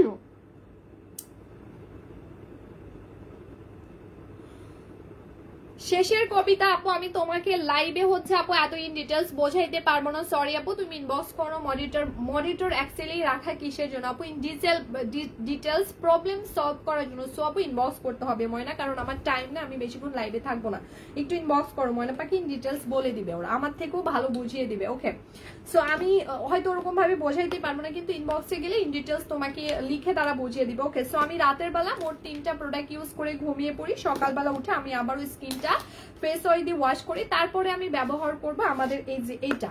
শেষের কবিতা আপু, আমি তোমাকে লাইভে হচ্ছে আপু এত ইন ডিটেলস বোঝাইতে পারবো না, সরি আপু। তুমি ইনবক্স করো। মনিটর এক্সেলেই রাখা কিসের জন্য আপু? ইন ডিটেলস প্রবলেম সলভ করার জন্য। সো আপু ইনবক্স করতে হবে ময়না, কারণ আমার টাইম না, আমি বেশিক্ষণ লাইভে থাকবো না। একটু ইনবক্স করো, ময়না পাখি ইন ডিটেলস বলে দিবে, ওরা আমার থেকেও ভালো বুঝিয়ে দিবে। ওকে, সো আমি হয়তো ওরকম ভাবে বোঝাইতে পারবো না, কিন্তু ইনবক্সে গেলে ইন ডিটেলস তোমাকে লিখে তারা বুঝিয়ে দিবে। ওকে, সো আমি রাতের বেলা মোট 3টা প্রোডাক্ট ইউজ করে ঘুমিয়ে পড়ি, সকালবেলা উঠে আমি আবারও স্কিনটা ফেস অয়েল দিয়ে ওয়াশ করি, তারপরে আমি ব্যবহার করব আমাদের এই যে এইটা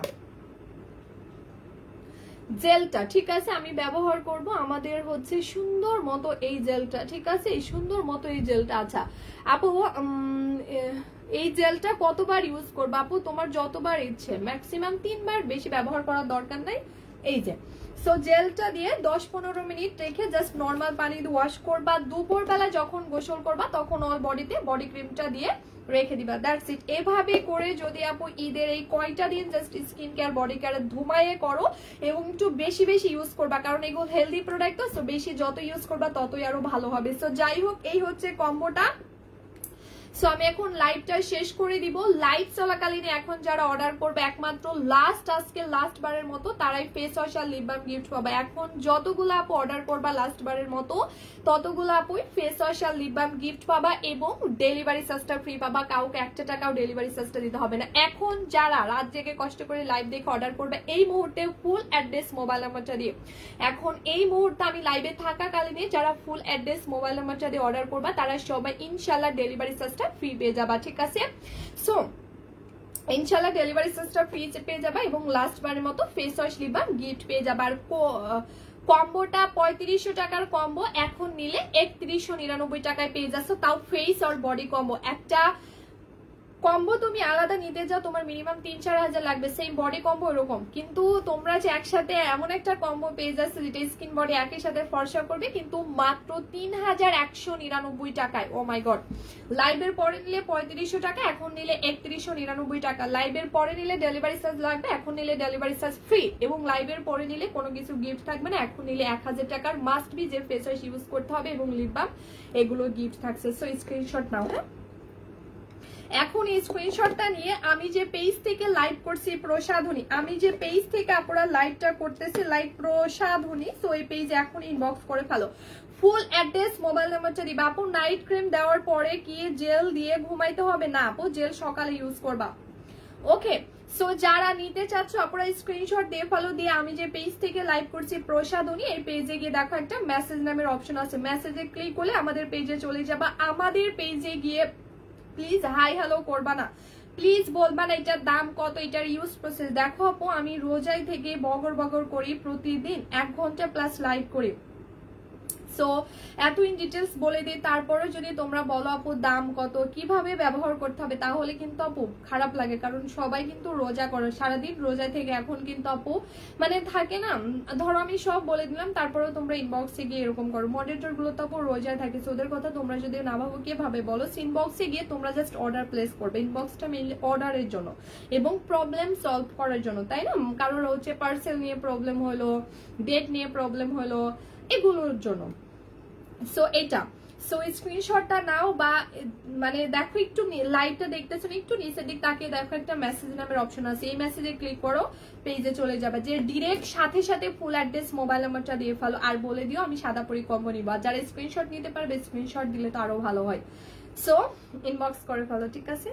জেলটা, ঠিক আছে। আমি ব্যবহার করব আমাদের হচ্ছে সুন্দর মতো এই জেলটা, ঠিক আছে, এই সুন্দর মতো এই জেলটা। আচ্ছা আপু, এই জেলটা কতবার ইউজ করবো আপু? তোমার যতবার ইচ্ছে, ম্যাক্সিমাম 3বার, বেশি ব্যবহার করার দরকার নাই। এই যে সো জেলটা দিয়ে 10-15 মিনিট রেখে জাস্ট নর্মাল পানি দিয়ে ওয়াশ করবা। দুপুরবেলা যখন গোসল করবা তখন অল বডিতে বডি ক্রিমটা দিয়ে রেখে দিবা, দ্যাটস ইট। এভাবে করে যদি আপু ঈদের এই কয়টা দিন just skin care body care ধুমাইয়ে করো এবং একটু বেশি বেশি ইউজ করবা, কারণ এগুলো হেলদি প্রোডাক্ট, তো সো বেশি যত ইউজ করবা ততই আরো ভালো হবে। সো যাই হোক, এই হচ্ছে কম্বোটা। সো আমি এখন লাইভটা শেষ করে দিব। লাইভ চলাকালীন এখন যারা অর্ডার করবে একমাত্র আজকে লাস্ট বারের মতো তারাই ফেস ওয়াশ আর লিপ বাম গিফট পাবে। এখন যতগুলো আপু অর্ডার করবা লাস্ট বারের মতো ততগুলো আপুই ফেস ওয়াশ আর লিপ বাম গিফট পাবা এবং ডেলিভারি চার্জটা ফ্রি পাবা। কাউকে 1 টাকাও ডেলিভারি চার্জটা দিতে হবে না। এখন যারা রাত জেগে কষ্ট করে লাইভ দেখে অর্ডার করবে এই মুহূর্তে ফুল অ্যাড্রেস মোবাইল নাম্বারটা দিয়ে, এখন এই মুহূর্তে আমি লাইভে থাকাকালীনে যারা ফুল অ্যাড্রেস মোবাইল নাম্বারটা দিয়ে অর্ডার করবা তারা সবাই ইনশাআল্লাহ ডেলিভারি চার্জটা ফ্রি পেয়ে যাবা, ঠিক আছে। সো ইনশাআল্লাহ ডেলিভারি চার্জটা ফ্রি পেয়ে যাবা এবং লাস্ট বারের মতো face wash lip balm gift পেয়ে যাবা। আর কম্বোটা 3500 টাকার কম্বো এখন নিলে 3199 টাকায় পেয়ে যাচ্ছ, তাও ফেস আর বডি কম্বো। একটা কম্বো তুমি আলাদা নিতে যাও তোমার মিনিমাম 3-4 হাজার লাগবে, সেম বডি কম্বো এরকম, কিন্তু তোমরা যে একসাথে এমন একটা কম্বো পেয়ে যাচ্ছে যেটা স্কিন বডি একই সাথে ফর্সা করবে, কিন্তু মাত্র 3199 টাকায়। ও মাই গড, লাইভের পরে নিলে 3500 টাকা, এখন নিলে 3199 টাকা। লাইভের পরে নিলে ডেলিভারি চার্জ লাগবে, এখন নিলে ডেলিভারি চার্জ ফ্রি, এবং লাইভের পরে নিলে কোনো কিছু গিফট থাকবে না, এখন নিলে 1000 টাকার মাস্ট বি যে ফেস ওয়াশ ইউজ করতে হবে এবং লিপ বাম এগুলো গিফট থাকছে। সো স্ক্রিনশট নাও। হ্যাঁ, এখন এই স্ক্রিনশটটা নিয়ে আমি যে পেজ থেকে লাইভ করছি প্রসাধনী, আমি যে পেজ থেকে আপনারা লাইভটা করতেছি লাইভ প্রসাধনী, সো এই পেজে এখন ইনবক্স করে ফেলো। ফুল অ্যাড্রেস মোবাইল নাম্বারটা দিবা। আপু নাইট ক্রিম দেওয়ার পরে কি জেল দিয়ে ঘুমাইতে হবে? না আপু, জেল সকালে ইউজ করবা। ওকে, সো যারা নিতে চাচ্ছ আপনারা স্ক্রিনশট দিয়ে ফলো দিয়ে আমি যে পেজ থেকে লাইভ করছি প্রসাধনী, এই পেজে গিয়ে দেখো একটা মেসেজ নামের অপশন আছে, মেসেজে ক্লিক করলে আমাদের পেজে চলে যাবা। আমাদের পেজে গিয়ে প্লিজ হাই হ্যালো করবা না, প্লিজ বলবা না এটার দাম কত, এটার ইউজ প্রসেস। দেখো আপু, আমি রোজাই থেকে বগর বগর করি, প্রতিদিন 1 ঘন্টা প্লাস লাইভ করি, সো এত ইন ডিটেলস বলে দিই, তারপরে যদি তোমরা বলো আপু দাম কত, কিভাবে ব্যবহার করতে হবে, তাহলে কিন্তু আপু খারাপ লাগে, কারণ সবাই কিন্তু রোজা করে, সারাদিন রোজা থেকে এখন কিন্তু আপু মানে থাকে না, ধরো আমি সব বলে দিলাম, তারপরেও তোমরা ইনবক্সে গিয়ে এরকম করো। মডারেটর গুলো তো আপু রোজায় থাকে, সো ওদের কথা তোমরা যদি না ভাবো কিভাবে বলো, ইনবক্সে গিয়ে তোমরা জাস্ট অর্ডার প্লেস করবে। ইনবক্সটা মেইনলি অর্ডারের জন্য এবং প্রবলেম সলভ করার জন্য, তাই না? কারোর হচ্ছে পার্সেল নিয়ে প্রবলেম হলো, ডেট নিয়ে প্রবলেম হলো, এগুলোর জন্য। সো এটা, সো স্ক্রিনশটটা নাও, বা মানে দেখো একটু লাইভটা দেখতেছো না, একটু নিচের দিক তাকিয়ে দেখো একটা মেসেজ নামের অপশন আছে, এই মেসেজে ক্লিক করো, পেজে চলে যাবে, যে ডিরেক্ট সাথে সাথে ফুল অ্যাড্রেস মোবাইল নাম্বারটা দিয়ে ফেলো, আর বলে দিও আমি সাদা পরি কম্বো নিব। আর যারা স্ক্রিনশট নিতে পারবে স্ক্রিনশট দিলে তো আরো ভালো হয়। সো ইনবক্স করে ফেলো, ঠিক আছে?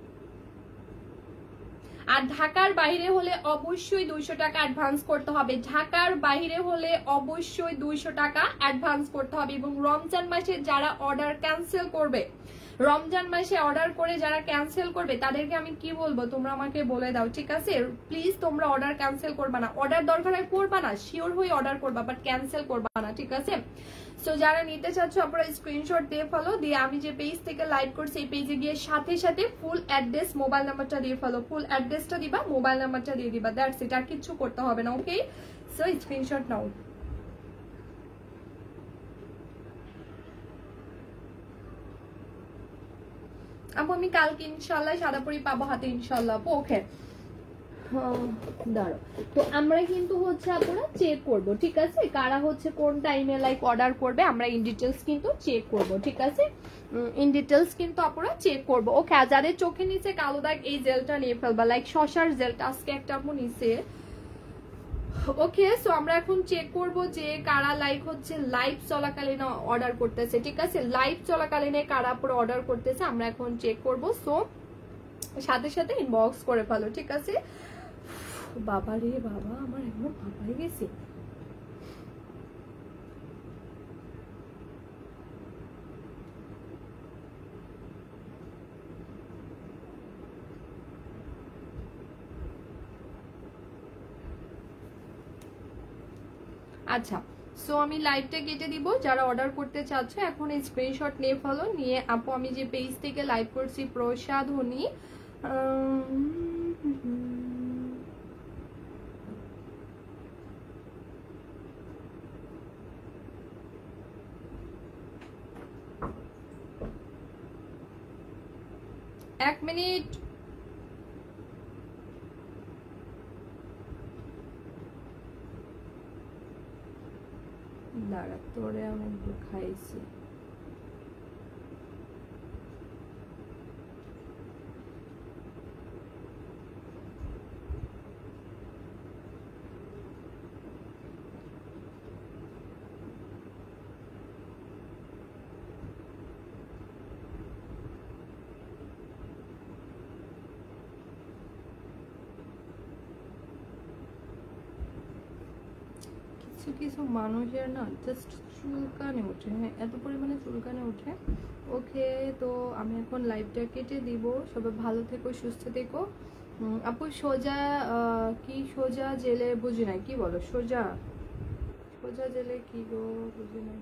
আর ঢাকার বাইরে হলে অবশ্যই 200 টাকা অ্যাডভান্স করতে হবে, ঢাকার বাইরে হলে অবশ্যই 200 টাকা অ্যাডভান্স করতে হবে। এবং রমজান মাসে যারা অর্ডার ক্যান্সেল করবে, রমজান মাসে অর্ডার করে যারা ক্যান্সেল করবে তাদেরকে আমি কি বলবো তোমরা আমাকে বলে দাও, ঠিক আছে? প্লিজ তোমরা অর্ডার ক্যান্সেল করবা না, অর্ডার দরকার হয় করবা না, শিওর হয়ে অর্ডার করবা, বাট ক্যান্সেল করবা না, ঠিক আছে? সো যারা নিতে চাচ্ছ আপনারা স্ক্রিনশট দিয়ে ফলো দিয়ে আমি যে পেজ থেকে লাইভ করছি এই পেজে গিয়ে সাথে সাথে ফুল অ্যাড্রেস মোবাইল নাম্বারটা দিয়ে ফলো, ফুল অ্যাড্রেসটা দিবা, মোবাইল নাম্বারটা দিয়ে দিবা, দ্যাটস ইট, আর কিছু করতে হবে না। ওকে, সো স্ক্রিনশট নাও। আপু আমি কালকে ইনশাল্লাহ সাদা পরি পাবো হাতে ইনশাল্লাহ। ওকে, দাঁড়ো, তো আমরা কিন্তু হচ্ছে আপনারা চেক করব, ঠিক আছে? কারা হচ্ছে কোন টাইমে লাইক অর্ডার করবে আমরা ইন ডিটেলস কিন্তু চেক করব, ঠিক আছে? ইন ডিটেলস কিন্তু আপনারা চেক করব। ওকে, আর যাদের চোখের নিচে কালো দাগ এই জেলটা নিয়ে ফেলবা, লাইক শশার জেলটা আজকে একটা আপু নিচে। ওকে, সো আমরা এখন চেক করব যে কারা লাইক হচ্ছে লাইভ চলাকালীন অর্ডার করতেছে, ঠিক আছে? লাইভ চলাকালীনে কারা পুরো অর্ডার করতেছে আমরা এখন চেক করব, সো সাথে সাথে ইনবক্স করে ফেলো, ঠিক আছে? বাবা রে বাবা, আমার একদম ভাবাই গেছে। আচ্ছা, সো আমি লাইভটা কেটে দিব। যারা অর্ডার করতে চাচ্ছ এখন এই স্ক্রিনশট নিয়ে ফেলো, নিয়ে আপু আমি যে পেজ থেকে লাইভ করছি প্রসাধনী, এক মিনিট, দাঁড়া তোরে আমি খাইছি। কিছু মানুষের না জাস্ট চুলকানে ওঠে, হ্যাঁ এত পরিমাণে চুলকানে ওঠে। ওকে, তো আমি এখন লাইভটা কেটে দিব। সবাই ভালো থেকো, সুস্থ থেকো। আপু সোজা কি সোজা জেলে বুঝি না, কি বলো? সোজা সোজা জেলে কি গো, বুঝি না।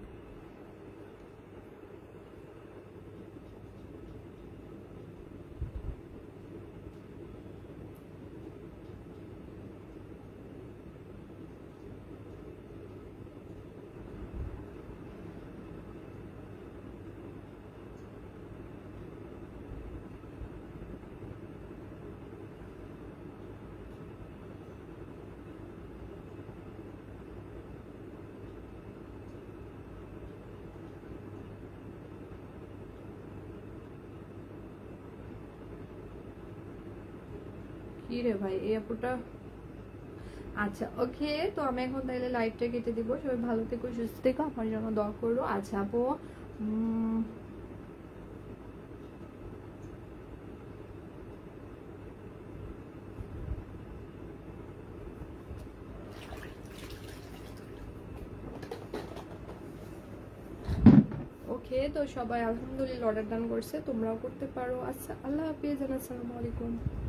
কি রে ভাই এই আপুটা। আচ্ছা ওকে, তো আমি এখন তাহলে লাইভটা কেটে দিব। সবাই ভালো থেকো, সুস্থ থেকো, আমার জন্য দোয়া করো। আচ্ছা আপু ওকে, তো সবাই আলহামদুলিল্লাহ অর্ডার ডান করছে, তোমরাও করতে পারো। আচ্ছা আল্লাহ হাফিজ, আসসালামু আলাইকুম।